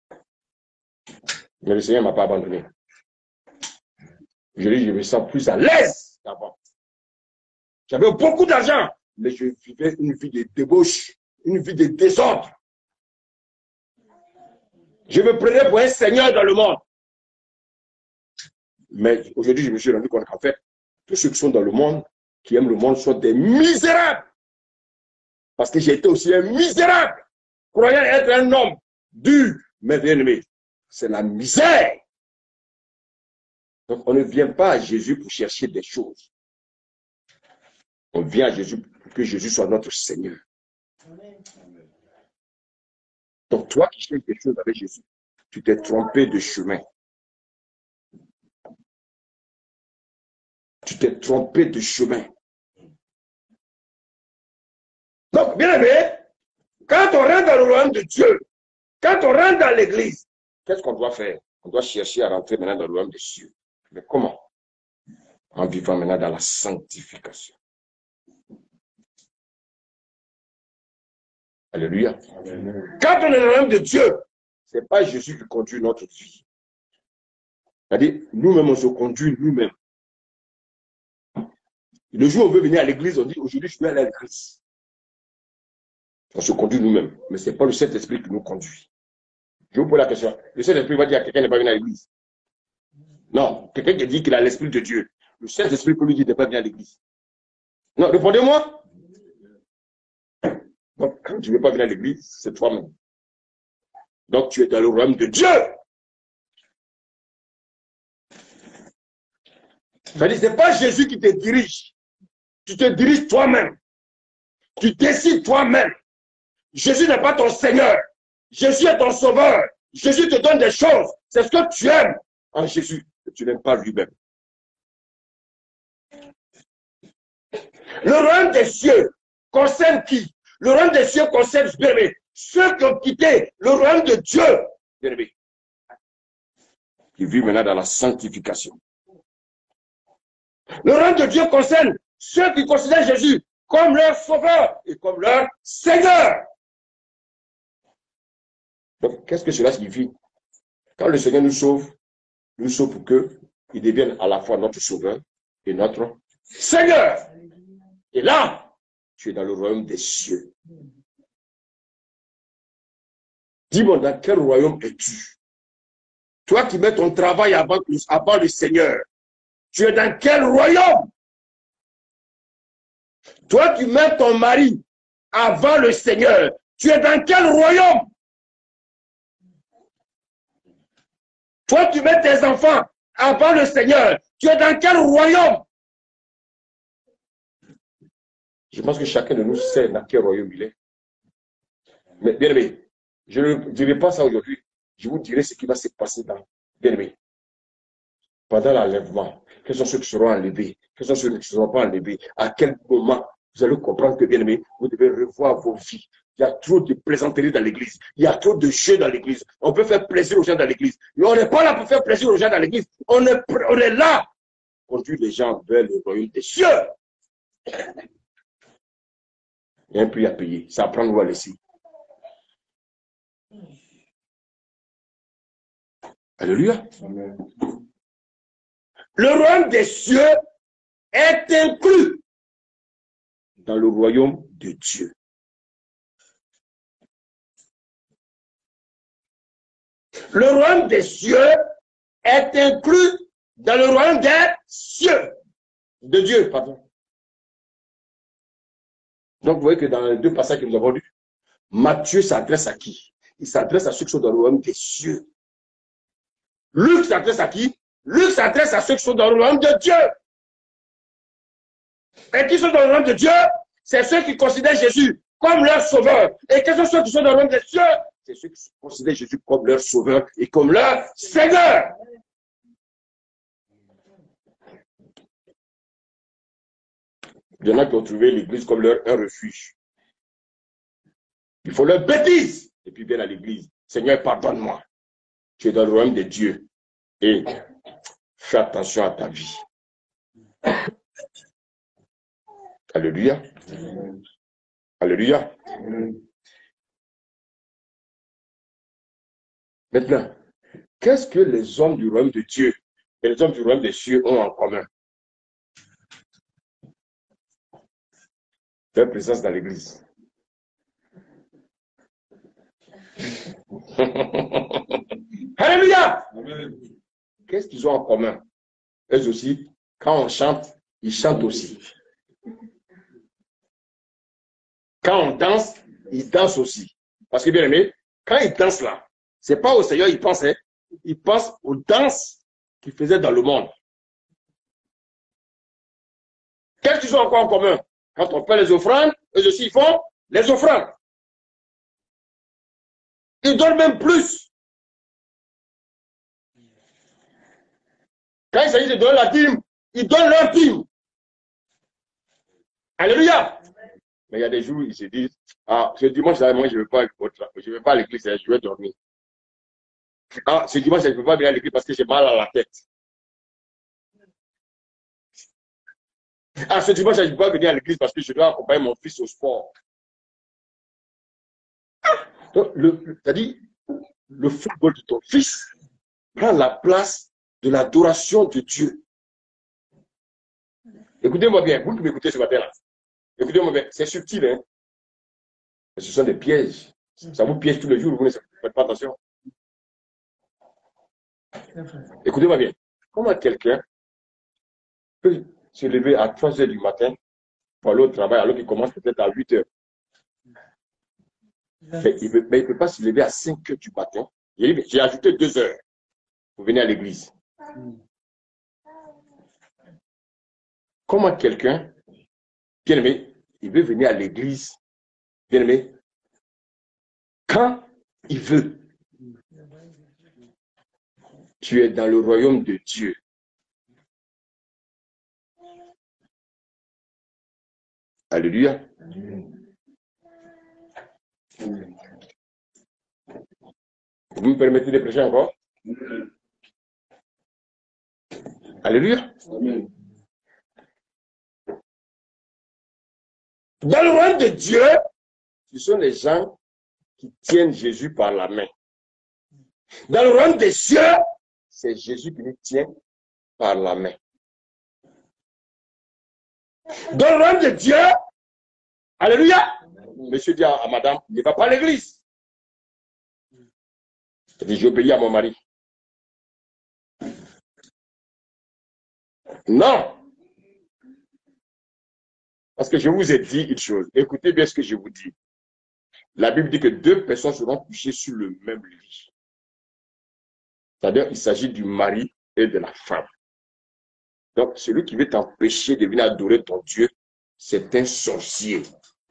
Mais le Seigneur ne m'a pas abandonné. Je me sens plus à l'aise qu'avant. J'avais beaucoup d'argent, mais je vivais une vie de débauche, une vie de désordre. Je me prenais pour un seigneur dans le monde. Mais aujourd'hui, je me suis rendu compte qu'en fait, tous ceux qui sont dans le monde, qui aiment le monde, sont des misérables. Parce que j'ai été aussi un misérable, croyant être un homme dur, mais bien aimé. C'est la misère. Donc, on ne vient pas à Jésus pour chercher des choses. On vient à Jésus pour que Jésus soit notre Seigneur. Donc, toi qui cherches des choses avec Jésus, tu t'es trompé de chemin. Tu t'es trompé de chemin. Donc, bien aimé, quand royaume de Dieu, quand on rentre dans l'église, qu'est-ce qu'on doit faire? On doit chercher à rentrer maintenant dans le royaume des cieux. Mais comment? En vivant maintenant dans la sanctification. Alléluia. Amen. Quand on est dans le royaume de Dieu, ce n'est pas Jésus qui conduit notre vie. C'est-à-dire, nous-mêmes, on se conduit nous-mêmes. Le jour où on veut venir à l'église, on dit, aujourd'hui, je vais aller à l'église. On se conduit nous-mêmes. Mais ce n'est pas le Saint-Esprit qui nous conduit. Je vous pose la question. Le Saint-Esprit va dire à quelqu'un de ne pas venir à l'église. Non, quelqu'un qui dit qu'il a l'Esprit de Dieu. Le Saint-Esprit peut lui dire de ne pas venir à l'église. Non, répondez-moi. Donc, quand tu ne veux pas venir à l'église, c'est toi-même. Donc, tu es dans le royaume de Dieu. C'est-à-dire, ce n'est pas Jésus qui te dirige. Tu te diriges toi-même. Tu décides toi-même. Jésus n'est pas ton Seigneur. Jésus est ton Sauveur. Jésus te donne des choses. C'est ce que tu aimes en Jésus. Que tu n'aimes pas lui-même. Le royaume des cieux concerne qui? Le royaume des cieux concerne, bien-aimé, ceux qui ont quitté le royaume de Dieu, bien-aimé, qui vivent maintenant dans la sanctification. Le royaume de Dieu concerne ceux qui considèrent Jésus comme leur sauveur et comme leur Seigneur. Donc, qu'est-ce que cela signifie? Quand le Seigneur nous sauve pour qu'il devienne à la fois notre sauveur et notre Seigneur. Et là, tu es dans le royaume des cieux. Dis-moi, dans quel royaume es-tu? Toi qui mets ton travail avant le Seigneur, tu es dans quel royaume? Toi qui mets ton mari avant le Seigneur, tu es dans quel royaume? Toi qui mets tes enfants avant le Seigneur, tu es dans quel royaume? Je pense que chacun de nous sait dans quel royaume il est. Mais bien aimé, je ne dirai pas ça aujourd'hui. Je vous dirai ce qui va se passer dans. Bien aimé, pendant l'enlèvement, quels sont ceux qui seront enlevés? Quels sont ceux qui ne seront pas enlevés? À quel moment vous allez comprendre que, bien aimé, vous devez revoir vos vies. Il y a trop de plaisanteries dans l'église. Il y a trop de jeux dans l'église. On peut faire plaisir aux gens dans l'église. Mais on n'est pas là pour faire plaisir aux gens dans l'église. On est là pour conduire les gens vers le royaume des cieux. Il y a un prix à payer. Ça apprend ou à laisser. Alléluia. Amen. Le royaume des cieux est inclus dans le royaume de Dieu. Le royaume des cieux est inclus dans le royaume des cieux. De Dieu, pardon. Donc, vous voyez que dans les deux passages que nous avons lus, Matthieu s'adresse à qui? Il s'adresse à ceux qui sont dans le royaume des cieux. Luc s'adresse à qui? Luc s'adresse à ceux qui sont dans le royaume de Dieu. Et qui sont dans le royaume de Dieu? C'est ceux qui considèrent Jésus comme leur sauveur. Et quels sont ceux qui sont dans le royaume des cieux? C'est ceux qui considèrent Jésus comme leur sauveur et comme leur Seigneur. Il y en a qui ont trouvé l'église comme un refuge. Il faut leur bêtise. Et puis viennent à l'église. Seigneur, pardonne-moi. Tu es dans le royaume de Dieu. Et fais attention à ta vie. Alléluia. Alléluia. Maintenant, qu'est-ce que les hommes du royaume de Dieu et les hommes du royaume des cieux ont en commun? Leur présence dans l'église. Alléluia. Qu'est-ce qu'ils ont en commun? Eux aussi, quand on chante, ils chantent aussi. Quand on danse, ils dansent aussi. Parce que bien aimé, quand ils dansent là, c'est pas au Seigneur, ils pensent, hein? Ils pensent aux danses qu'ils faisaient dans le monde. Qu'est-ce qu'ils ont encore en commun? Quand on fait les offrandes, eux aussi ils font les offrandes. Ils donnent même plus. Quand il s'agit de donner la dîme, ils donnent leur dîme. Alléluia. Mais il y a des jours où ils se disent, Ah, ce dimanche, là, moi, je ne vais pas à l'église, hein, je vais dormir. Ah, ce dimanche, je ne peux pas venir à l'église parce que j'ai mal à la tête. Ah, ce dimanche, je ne peux pas venir à l'église parce que je dois accompagner mon fils au sport. Donc, c'est-à-dire, le football de ton fils prend la place de l'adoration de Dieu. Écoutez-moi bien, vous qui m'écoutez ce matin-là, écoutez-moi bien, c'est subtil, hein? Ce sont des pièges. Ça vous piège tous les jours, vous ne faites pas attention. Écoutez-moi bien, comment quelqu'un peut se lever à 3 heures du matin pour aller au travail alors qu'il commence peut-être à 8 heures? Mais il ne peut pas se lever à 5 heures du matin. J'ai ajouté 2 heures pour venir à l'église. Comment quelqu'un, bien aimé, il veut venir à l'église, bien aimé, quand il veut? Tu es dans le royaume de Dieu. Alléluia. Vous me permettez de prêcher encore? Alléluia. Amen. Dans le royaume de Dieu, ce sont les gens qui tiennent Jésus par la main. Dans le royaume des cieux, c'est Jésus qui nous tient par la main. Dans le royaume de Dieu, alléluia, monsieur dit à madame, ne va pas à l'église. Il dit, j'obéis à mon mari. Non. Parce que je vous ai dit une chose. Écoutez bien ce que je vous dis. La Bible dit que 2 personnes seront couchées sur le même lit. C'est-à-dire qu'il s'agit du mari et de la femme. Donc, celui qui veut t'empêcher de venir adorer ton Dieu, c'est un sorcier.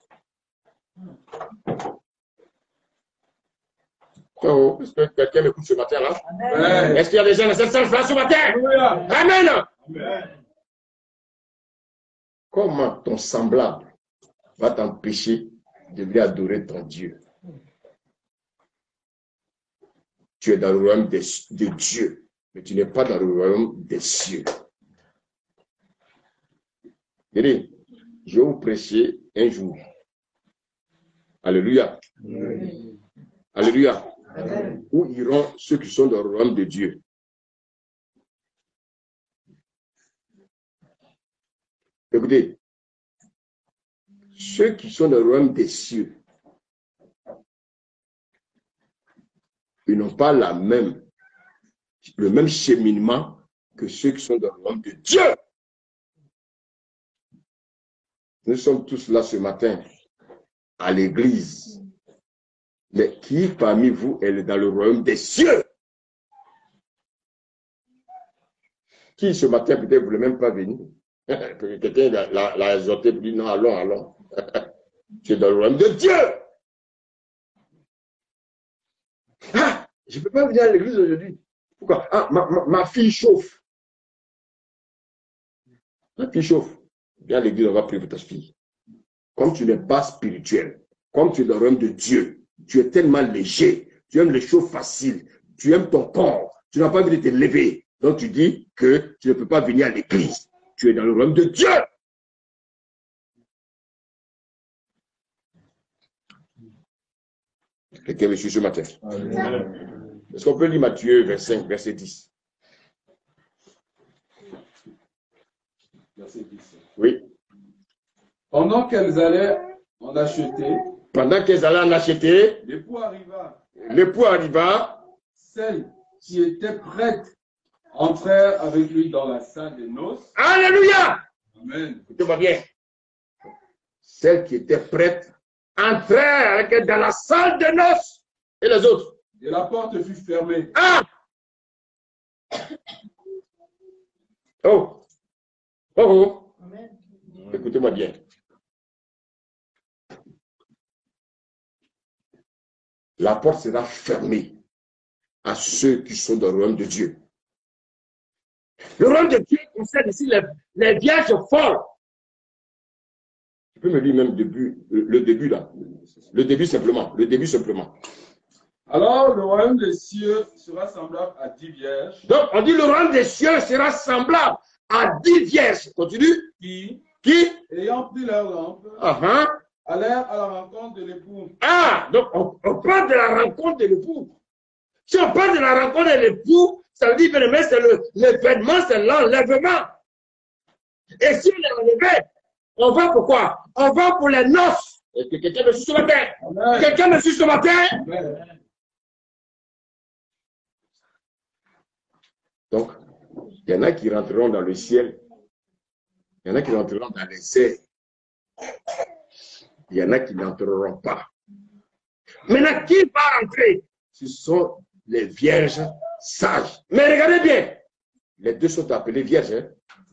Oh, est-ce que quelqu'un m'écoute ce matin-là? Est-ce qu'il y a des gens dans cette salle ce matin? Amen. Amen. Comment ton semblable va t'empêcher de venir adorer ton Dieu? Tu es dans le royaume de Dieu, mais tu n'es pas dans le royaume des cieux. Je vais vous prêcher un jour. Alléluia. Amen. Alléluia. Amen. Où iront ceux qui sont dans le royaume de Dieu? Écoutez, ceux qui sont dans le royaume des cieux, ils n'ont pas le même cheminement que ceux qui sont dans le royaume de Dieu. Nous sommes tous là ce matin à l'église. Mais qui parmi vous est dans le royaume des cieux? Qui ce matin peut-être ne voulait même pas venir? Quelqu'un l'a exhorté pour dire non, allons. Tu es dans le royaume de Dieu. Ah, je ne peux pas venir à l'église aujourd'hui. Pourquoi? Ah, ma fille chauffe. Ma fille chauffe. Viens à l'église, on va prier pour ta fille. Comme tu n'es pas spirituel, comme tu es dans le royaume de Dieu, tu es tellement léger, tu aimes les choses faciles, tu aimes ton corps, tu n'as pas envie de te lever. Donc tu dis que tu ne peux pas venir à l'église. Tu es dans le royaume de Dieu. Quelqu'un me suit ce matin? Est-ce qu'on peut lire Matthieu 25, verset 10? Verset 10. Oui. Pendant qu'elles allaient en acheter, l'époux arriva. Celles qui étaient prêtes entrèrent avec lui dans la salle des noces. Alléluia! Amen. Écoutez-moi bien. Celles qui étaient prêtes entrèrent dans la salle des noces. Et les autres? Et la porte fut fermée. Ah! Oh! Oh! Amen. Écoutez-moi bien. La porte sera fermée à ceux qui sont dans le royaume de Dieu. Le royaume de Dieu concerne ici les vierges folles. Tu peux me lire même le début là. Le début simplement. Le début simplement. Alors, le royaume des cieux sera semblable à 10 vierges. Donc, on dit le royaume des cieux sera semblable à 10 vierges. Continue. Qui, ayant pris leur lampe, allèrent à la rencontre de l'époux. Ah, donc on parle de la rencontre de l'époux. Si on parle de la rencontre de l'époux, ça veut dire que c'est l'événement, c'est l'enlèvement. Et si on est enlevé, on va pour quoi? On va pour les noces. Est-ce que quelqu'un me suit ce matin? Quelqu'un me suit ce matin? Amen. Donc, il y en a qui rentreront dans le ciel. Il y en a qui rentreront dans les airs. Il y en a qui n'entreront pas. Maintenant, qui va entrer? Ce sont les vierges sages. Mais regardez bien, les deux sont appelés vierges. Hein?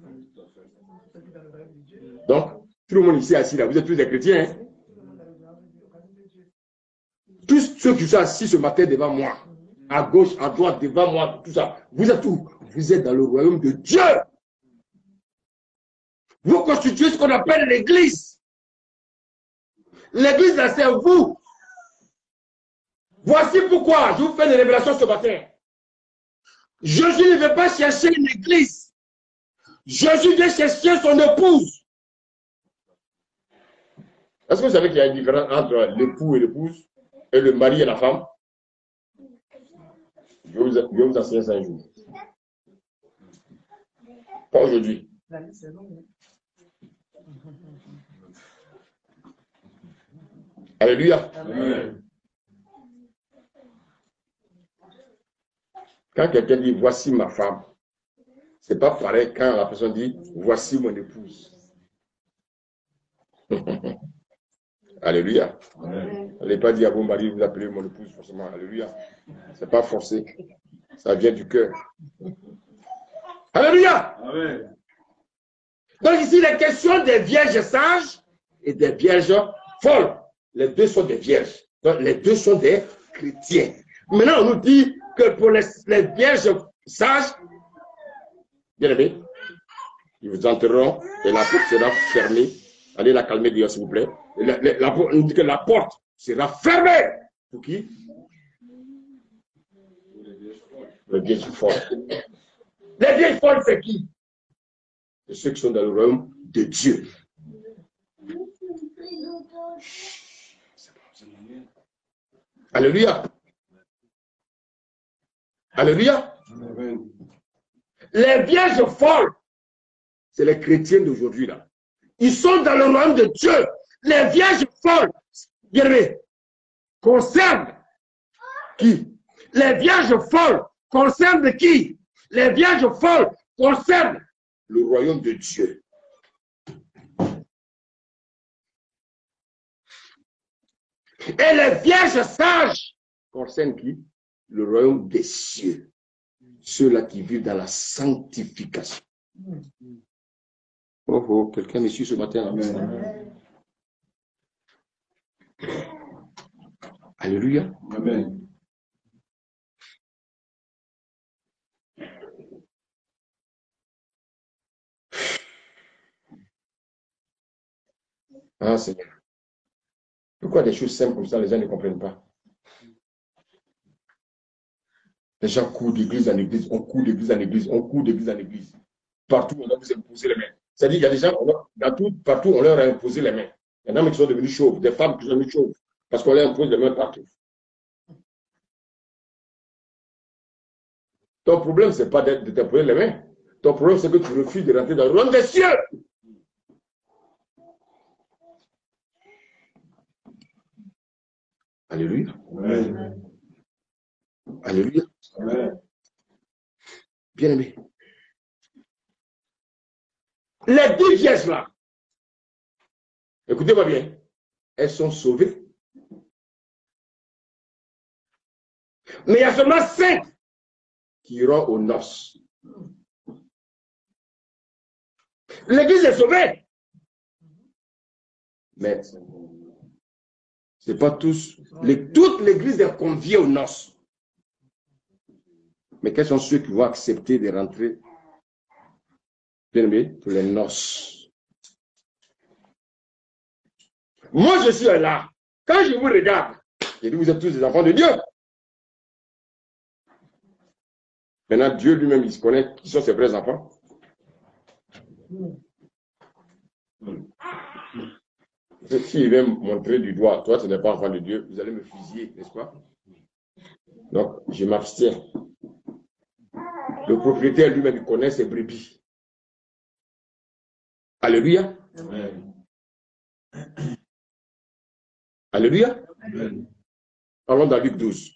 Donc, tout le monde ici assis là, vous êtes tous des chrétiens. Hein? Tous ceux qui sont assis ce matin devant moi, à gauche, à droite, devant moi, tout ça, vous êtes où? Vous êtes dans le royaume de Dieu. Vous constituez ce qu'on appelle l'église. L'église, là, c'est vous. Voici pourquoi je vous fais une révélation ce matin. Jésus ne veut pas chercher une église. Jésus vient chercher son épouse. Est-ce que vous savez qu'il y a une différence entre l'époux et l'épouse et le mari et la femme? Je vais vous enseigner ça un jour. Pas aujourd'hui. Alléluia. Amen. Quand quelqu'un dit voici ma femme, c'est pas pareil quand la personne dit voici mon épouse. Alléluia. N'allez pas dire à vos maris, vous appelez mon épouse forcément. Alléluia. C'est pas forcé. Ça vient du cœur. Alléluia. Amen. Donc ici, les questions des vierges sages et des vierges folles. Les deux sont des vierges. Donc les deux sont des chrétiens. Maintenant, on nous dit que pour les vierges sages, bien aimés, ils vous entreront et la porte sera fermée. Allez la calmer, Dieu, s'il vous plaît. On nous dit que la porte sera fermée. Pour qui? Les vierges folles. Les vierges folles, c'est qui? C'est ceux qui sont dans le royaume de Dieu. Alléluia. Alléluia. Amen. Les vierges folles, c'est les chrétiens d'aujourd'hui là. Ils sont dans le royaume de Dieu. Les vierges folles, bien aimé, concernent qui? Les vierges folles concernent qui? Les vierges folles concernent le royaume de Dieu. Et les vierges sages concernent qui? Le royaume des cieux. Ceux-là qui vivent dans la sanctification. Oh, oh, quelqu'un me suit ce matin. Amen. Alléluia. Amen. Ah, Seigneur. Pourquoi des choses simples comme ça, les gens ne comprennent pas? Les gens courent d'église en église, on court d'église en église, on court d'église en église. Partout, on a vous imposer les mains. C'est-à-dire, il y a des gens, partout, on leur a imposé les mains. Il y en a qui sont devenus chauves, des femmes qui sont devenues chauves, parce qu'on leur impose les mains partout. Ton problème, ce n'est pas de t'imposer les mains. Ton problème, c'est que tu refuses de rentrer dans le royaume des cieux. Alléluia. Amen. Alléluia. Amen. Bien aimé. Les deux vierges là, écoutez-moi bien, elles sont sauvées. Mais il y a seulement 5 qui iront aux noces. L'église est sauvée. Mais ce n'est pas tous. Toute l'église est conviée aux noces. Mais quels sont ceux qui vont accepter de rentrer, bien aimé, pour les noces? Moi, je suis là. Quand je vous regarde, je dis, vous êtes tous des enfants de Dieu. Maintenant, Dieu lui-même, il se connaît qui sont ses vrais enfants. S'il vient me montrer du doigt, toi, tu n'es pas enfant de Dieu, vous allez me fusiller, n'est-ce pas? Donc, je m'abstiens. Le propriétaire lui-même, il connaît ses brebis. Alléluia. Amen. Alléluia. Amen. Allons dans Luc 12.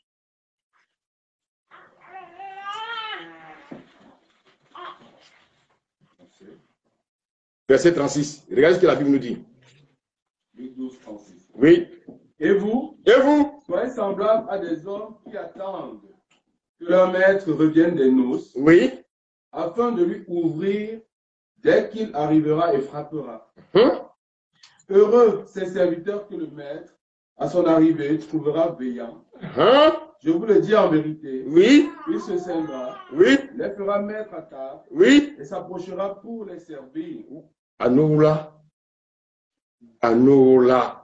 Verset 36. Regardez ce que la Bible nous dit. Luc 12, 36. Oui. Et vous, soyez semblables à des hommes qui attendent que leur maître revienne des noces, oui, afin de lui ouvrir dès qu'il arrivera et frappera. Heureux ces serviteurs que le maître, à son arrivée, trouvera veillant. Je vous le dis en vérité. Oui. Il se scindra, Oui. les fera mettre à table, Oui. et s'approchera pour les servir. Anoula. Anoula.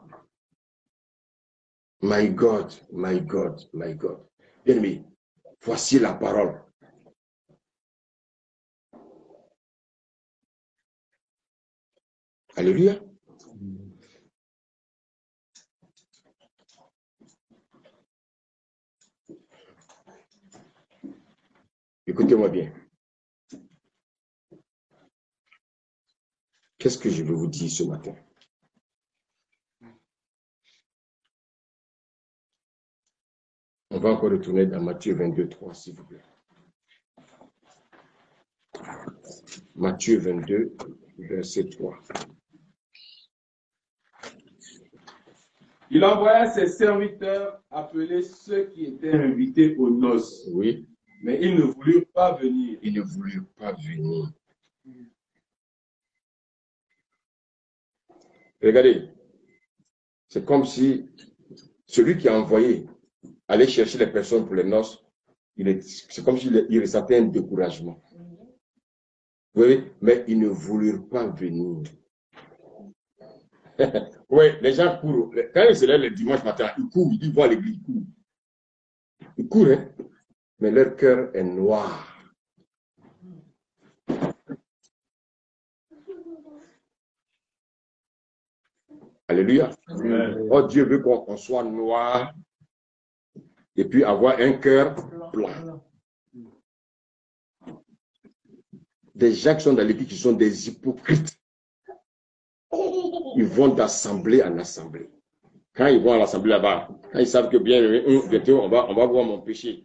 My God, my God, my God. Bien-aimé, voici la parole. Alléluia. Écoutez-moi bien. Qu'est-ce que je veux vous dire ce matin? On va encore retourner dans Matthieu 22, 3, s'il vous plaît. Matthieu 22, verset 3. Il envoya ses serviteurs appeler ceux qui étaient invités aux noces. Oui. Mais ils ne voulurent pas venir. Ils ne voulurent pas venir. Regardez, c'est comme si celui qui a envoyé allait chercher les personnes pour les noces, c'est comme s'il ressentait un découragement. Vous voyez, mais ils ne voulurent pas venir. Oui, les gens courent. Quand ils se lèvent le dimanche matin, ils courent, ils vont à l'église, ils courent. Ils courent, hein? Mais leur cœur est noir. Alléluia. Amen. Oh, Dieu veut qu'on soit noir et puis avoir un cœur blanc. Des gens qui sont dans l'église qui sont des hypocrites. Ils vont d'assemblée en assemblée. Quand ils vont à l'assemblée là-bas, quand ils savent que bien, bientôt, on va voir mon péché.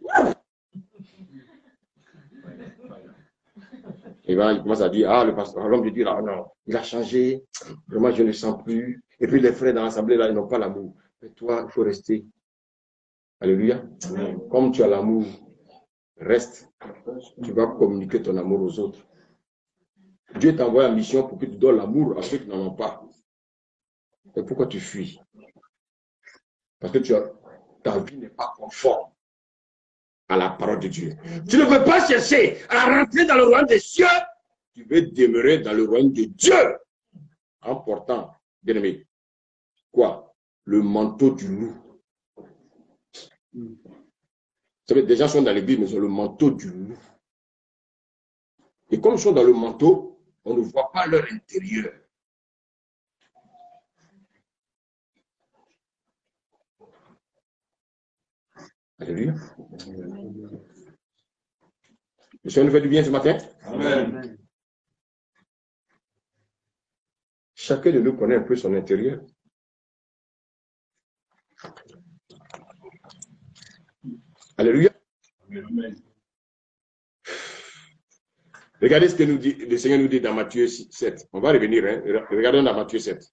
Et bien, ils commencent à dire, ah, le pasteur, l'homme de Dieu, là, non, il a changé, vraiment, je ne le sens plus. Et puis, les frères dans l'assemblée, là, ils n'ont pas l'amour. Mais toi, il faut rester. Alléluia. Amen. Comme tu as l'amour, reste. Tu vas communiquer ton amour aux autres. Dieu t'envoie en mission pour que tu donnes l'amour à ceux qui n'en ont pas. Et pourquoi tu fuis? Parce que ta vie n'est pas conforme à la parole de Dieu. Tu ne veux pas chercher à rentrer dans le royaume des cieux. Tu veux demeurer dans le royaume de Dieu en portant, bien aimé, quoi? Le manteau du loup. Vous savez, des gens sont dans l'église, mais ils ont le manteau du loup. Et comme ils sont dans le manteau, on ne voit pas leur intérieur. Alléluia. Le Seigneur nous fait du bien ce matin. Amen. Chacun de nous connaît un peu son intérieur. Alléluia. Amen. Regardez ce que nous dit, le Seigneur nous dit dans Matthieu 7. On va revenir, hein? Regardons dans Matthieu 7.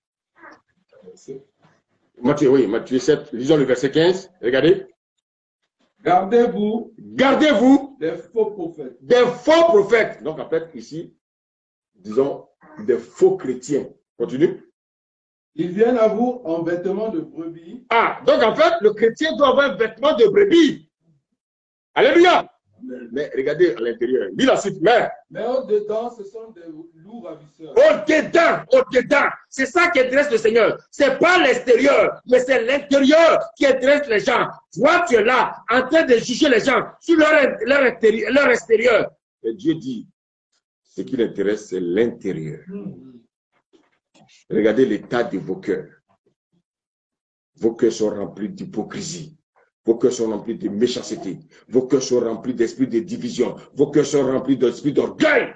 Matthieu 7, lisons le verset 15. Regardez. Gardez-vous des faux prophètes. Des faux prophètes. Donc, en fait, ici, disons, des faux chrétiens. Continue. Ils viennent à vous en vêtements de brebis. Ah, donc en fait, le chrétien doit avoir un vêtement de brebis. Alléluia. Mais regardez à l'intérieur. Dis la suite, mais au-dedans, ce sont des loups ravisseurs. Au-dedans. C'est ça qui intéresse le Seigneur. C'est pas l'extérieur, mais c'est l'intérieur qui intéresse les gens. Toi, tu es là, en train de juger les gens sur leur extérieur. Et Dieu dit, ce qui l'intéresse, c'est l'intérieur. Regardez l'état de vos cœurs. Vos cœurs sont remplis d'hypocrisie. Vos cœurs sont remplis de méchanceté. Vos cœurs sont remplis d'esprit de division. Vos cœurs sont remplis d'esprit d'orgueil.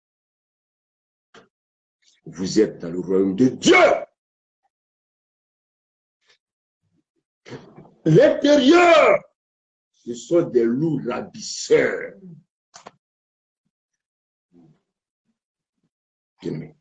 Vous êtes dans le royaume de Dieu. L'intérieur, ce sont des loups ravisseurs. Bien-aimés.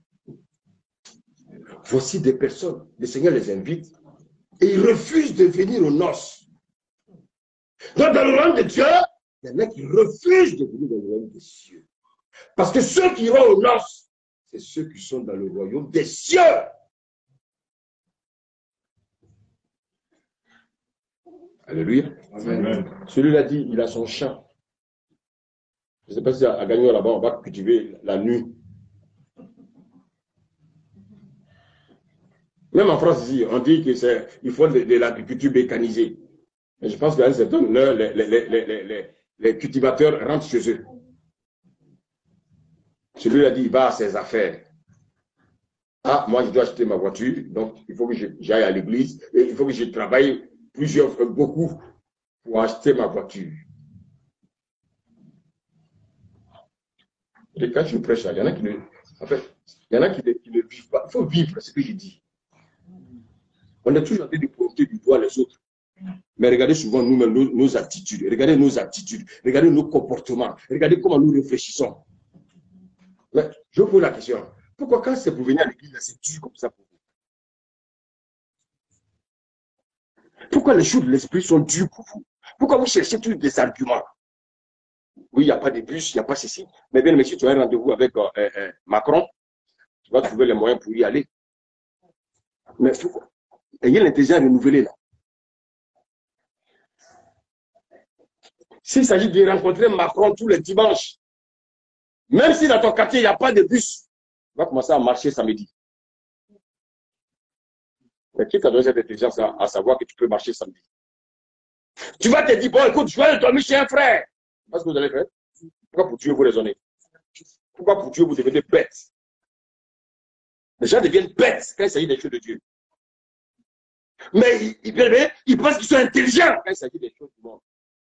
Voici des personnes, le Seigneur les invite et ils refusent de venir aux noces. Donc, dans le royaume de Dieu, il y en a qui refusent de venir dans le royaume des cieux. Parce que ceux qui iront aux noces, c'est ceux qui sont dans le royaume des cieux. Alléluia. Amen. Celui-là dit, il a son champ. Je ne sais pas si à Gagnon là-bas, on va cultiver la nuit. Même en France ici, on dit qu'il faut de l'agriculture mécanisée. Et je pense qu'à un certain moment, les cultivateurs rentrent chez eux. Celui-là dit, il va à ses affaires. Ah, moi, je dois acheter ma voiture, donc il faut que j'aille à l'église et il faut que je travaille beaucoup pour acheter ma voiture. Et quand je prêche, il y en a qui ne, en fait, il y en a qui ne vivent pas. Il faut vivre ce que je dis. On est toujours en train de pointer du doigt les autres. Mais regardez souvent nous-mêmes nos attitudes. Regardez nos attitudes. Regardez nos comportements. Regardez comment nous réfléchissons. Mais je vous pose la question. Pourquoi quand c'est pour venir à l'église, c'est dur comme ça pour vous? Pourquoi les choses de l'esprit sont dures pour vous? Pourquoi vous cherchez tous des arguments? Oui, il n'y a pas de bus, il n'y a pas ceci. Mais bien, si tu as un rendez-vous avec Macron, tu vas trouver les moyens pour y aller. Mais pourquoi? Ayez l'intelligence renouvelée là. S'il s'agit de rencontrer Macron tous les dimanches, même si dans ton quartier, il n'y a pas de bus, tu vas commencer à marcher samedi. Mais qui t'a donné cette intelligence à savoir que tu peux marcher samedi? Tu vas te dire, bon, écoute, je vais dormir chez un frère. Qu'est-ce que vous allez faire? Pourquoi pour Dieu vous raisonnez? Pourquoi pour Dieu vous devenez bête? Les gens deviennent bêtes quand il s'agit des choses de Dieu. Mais ils pensent qu'ils sont intelligents quand il s'agit des choses du monde.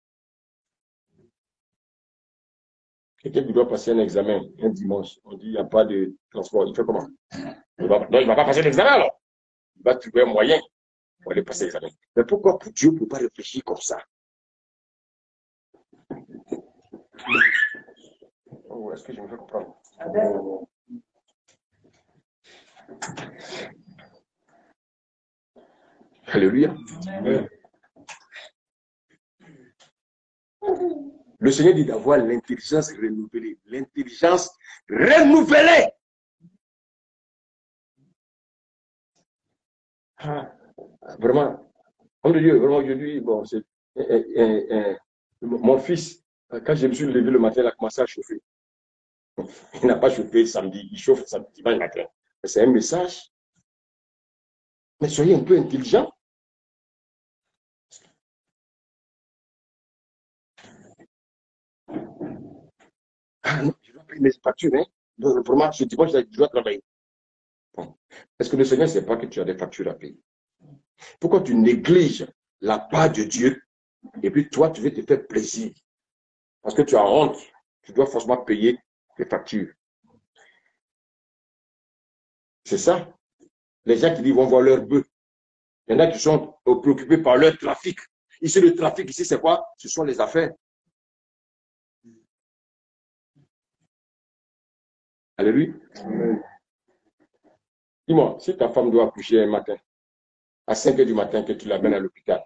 Quelqu'un qui doit passer un examen un dimanche, on dit il n'y a pas de transport, il fait comment? Non, il ne va pas passer l'examen alors. Il va trouver un moyen pour aller passer l'examen. Mais pourquoi pour Dieu ne peut pas réfléchir comme ça? Oh, est-ce que je me fais comprendre? Alléluia. Amen. Le Seigneur dit d'avoir l'intelligence renouvelée. L'intelligence renouvelée. Ah, vraiment, homme de Dieu, vraiment aujourd'hui, bon, c'est mon fils, quand je me suis levé le matin, il a commencé à chauffer. Il n'a pas chauffé samedi, il chauffe samedi, dimanche matin. C'est un message. Mais soyez un peu intelligent. Ah non, je dois payer mes factures, hein. Donc, vraiment, ce dimanche, je dois travailler. Bon. Est-ce que le Seigneur ne sait pas que tu as des factures à payer? Pourquoi tu négliges la part de Dieu et puis toi, tu veux te faire plaisir? Parce que tu as honte, tu dois forcément payer tes factures. C'est ça. Les gens qui vont voir leur bœuf. Il y en a qui sont préoccupés par leur trafic. Ici, le trafic, ici, c'est quoi? Ce sont les affaires. Alléluia. Dis-moi, si ta femme doit accoucher un matin, à 5 h du matin, que tu l'amènes à l'hôpital,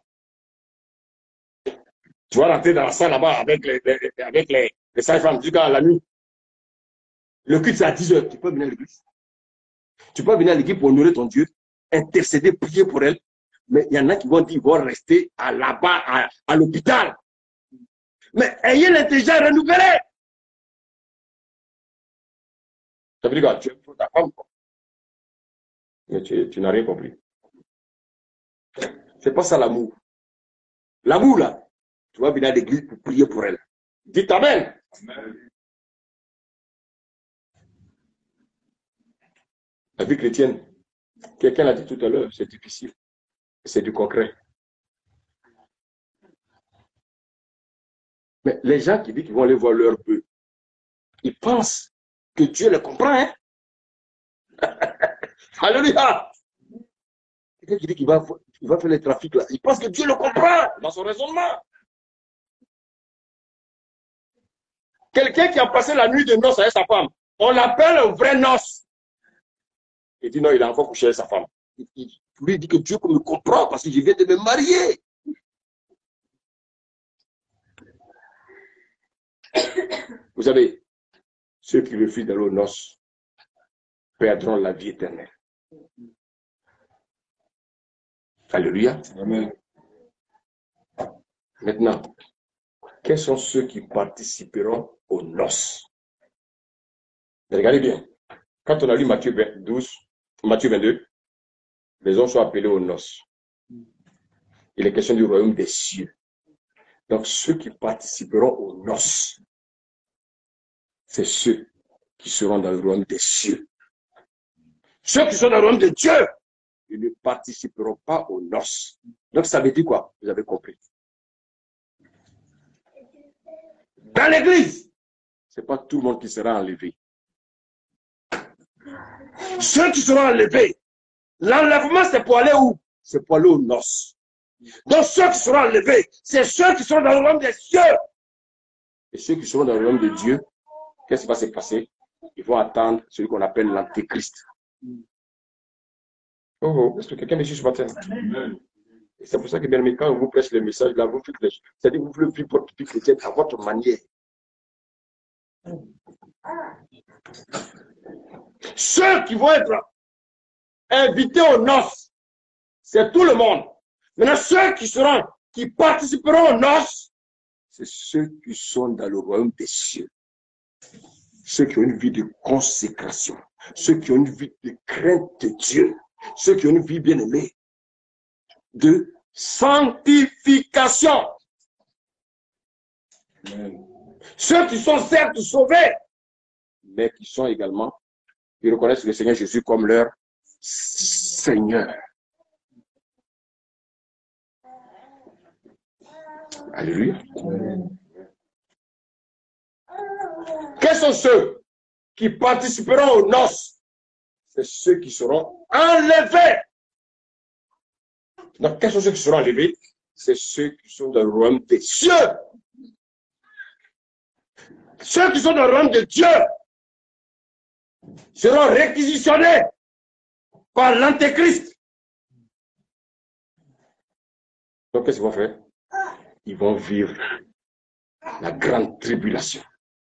tu vas rentrer dans la salle là-bas avec les sages-femmes du gars la nuit. Le culte, c'est à 10 h. Tu peux venir à l'église. Tu peux venir à l'église pour honorer ton Dieu, intercéder, prier pour elle. Mais il y en a qui vont dire qu'ils vont rester là-bas à l'hôpital. Mais ayez l'intelligence renouvelée. Ça veut dire que tu aimes ta femme, quoi. Mais tu n'as rien compris. C'est pas ça l'amour. L'amour, là, tu vas venir à l'église pour prier pour elle. Dites Amen. Amen. La vie chrétienne, quelqu'un l'a dit tout à l'heure, c'est difficile. C'est du concret. Mais les gens qui disent qu'ils vont aller voir leur bœuf, ils pensent que Dieu les comprend. Hein? Alléluia. Quelqu'un qui dit qu'il va faire les trafics là, il pense que Dieu le comprend dans son raisonnement. Quelqu'un qui a passé la nuit de noces avec sa femme, on l'appelle un vrai noce. Il dit non, il a encore couché avec sa femme. Il lui dit que Dieu me comprend parce que je viens de me marier. Vous savez, ceux qui refusent d'aller aux noces perdront la vie éternelle. Alléluia. Amen. Maintenant, quels sont ceux qui participeront aux noces? Regardez bien. Quand on a lu Matthieu 22, les hommes sont appelés aux noces. Il est question du royaume des cieux. Donc, ceux qui participeront aux noces, c'est ceux qui seront dans le royaume des cieux. Ceux qui sont dans le royaume de Dieu, ils ne participeront pas aux noces. Donc, ça veut dire quoi? Vous avez compris. Dans l'église, ce n'est pas tout le monde qui sera enlevé. Ceux qui seront enlevés, l'enlèvement, c'est pour aller où? C'est pour aller aux noces. Donc, ceux qui seront enlevés, c'est ceux qui sont dans le royaume des cieux. Et ceux qui seront dans le royaume de Dieu, qu'est-ce qui va se passer? Ils vont attendre celui qu'on appelle l'antéchrist. Oh, est-ce que quelqu'un me suit ce matin? C'est pour ça que, bien aimé, quand on vous prêche les messages, là, vous faites c'est-à-dire que vous voulez vivre votre vie chrétienne à votre manière. Ceux qui vont être invités aux noces, c'est tout le monde. Maintenant, ceux qui participeront aux noces, c'est ceux qui sont dans le royaume des cieux. Ceux qui ont une vie de consécration, ceux qui ont une vie de crainte de Dieu, ceux qui ont une vie bien aimée de sanctification. Amen. Ceux qui sont certes sauvés, mais qui sont également, qui reconnaissent le Seigneur Jésus comme leur Seigneur. Alléluia. Amen. Quels sont ceux qui participeront aux noces? C'est ceux qui seront enlevés. Donc, quels sont ceux qui seront enlevés? C'est ceux qui sont dans le royaume des cieux. Ceux qui sont dans le royaume de Dieu seront réquisitionnés par l'antéchrist. Donc, qu'est-ce qu'ils vont faire? Ils vont vivre la grande tribulation.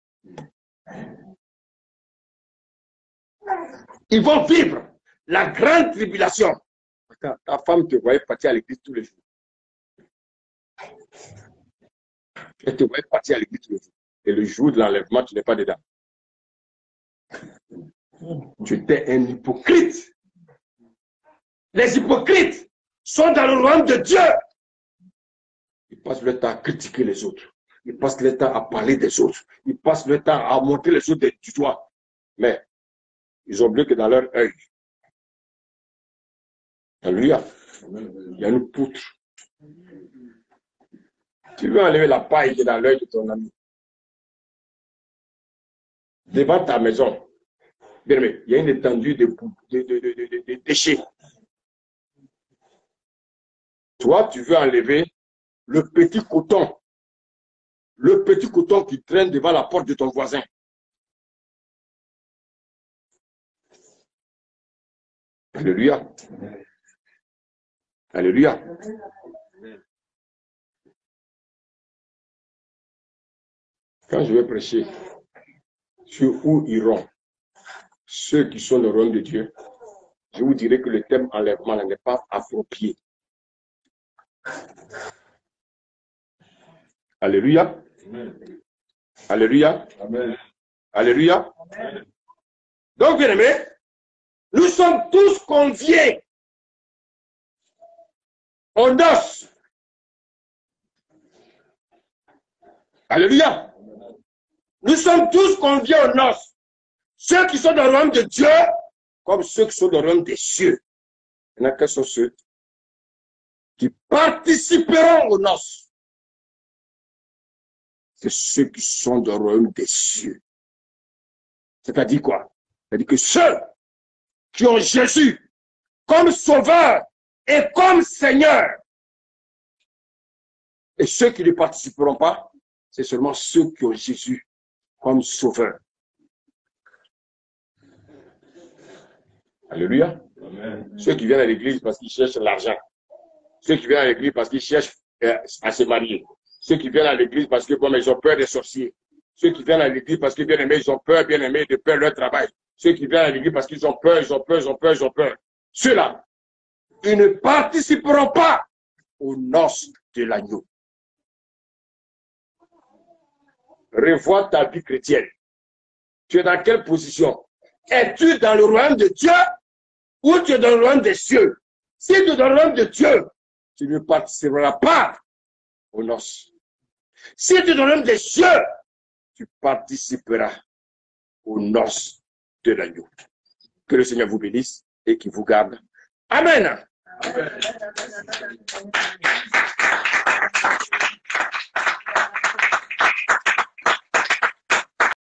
Ils vont vivre la grande tribulation. Ta femme te voyait partir à l'église tous les jours. Elle te voyait partir à l'église tous les jours. Et le jour de l'enlèvement, tu n'es pas dedans. Tu étais un hypocrite. Les hypocrites sont dans le royaume de Dieu. Ils passent le temps à critiquer les autres. Ils passent le temps à parler des autres. Ils passent le temps à montrer les autres du doigt. Mais ils ont oublié que dans leur œil, alléluia, il y a une poutre. Tu veux enlever la paille qui est dans l'œil de ton ami. Devant ta maison, bien aimé, il y a une étendue de déchets. Toi, tu veux enlever le petit coton qui traîne devant la porte de ton voisin. Alléluia. Alléluia. Quand je vais prêcher sur où iront ceux qui sont dans le royaume de Dieu, je vous dirai que le thème enlèvement n'est pas approprié. Alléluia. Alléluia. Amen. Alléluia. Amen. Donc, bien aimés, nous sommes tous conviés aux noces. Alléluia. Nous sommes tous conviés aux noces. Ceux qui sont dans le royaume de Dieu, comme ceux qui sont dans le royaume des cieux. Il y en a quels sont ceux qui participeront aux noces. C'est ceux qui sont dans le royaume des cieux. C'est-à-dire quoi? C'est-à-dire que ceux qui ont Jésus comme sauveur et comme Seigneur. Et ceux qui ne participeront pas, c'est seulement ceux qui ont Jésus comme sauveur. Alléluia. Amen. Ceux qui viennent à l'église parce qu'ils cherchent l'argent. Ceux qui viennent à l'église parce qu'ils cherchent à se marier. Ceux qui viennent à l'église parce que bon, ils ont peur des sorciers. Ceux qui viennent à l'église parce que bien aimés, ils ont peur, bien aimés, de perdre leur travail. Ceux qui viennent à l'église parce qu'ils ont peur, ils ont peur, ils ont peur, ils ont peur. Ceux-là, ils ne participeront pas aux noces de l'agneau. Revois ta vie chrétienne. Tu es dans quelle position? Es-tu dans le royaume de Dieu ou tu es dans le royaume des cieux? Si tu es dans le royaume de Dieu, tu ne participeras pas aux noces. Si tu es dans le royaume des cieux, tu participeras aux noces de l'agneau. Que le Seigneur vous bénisse et qu'il vous garde. Amen. Amen.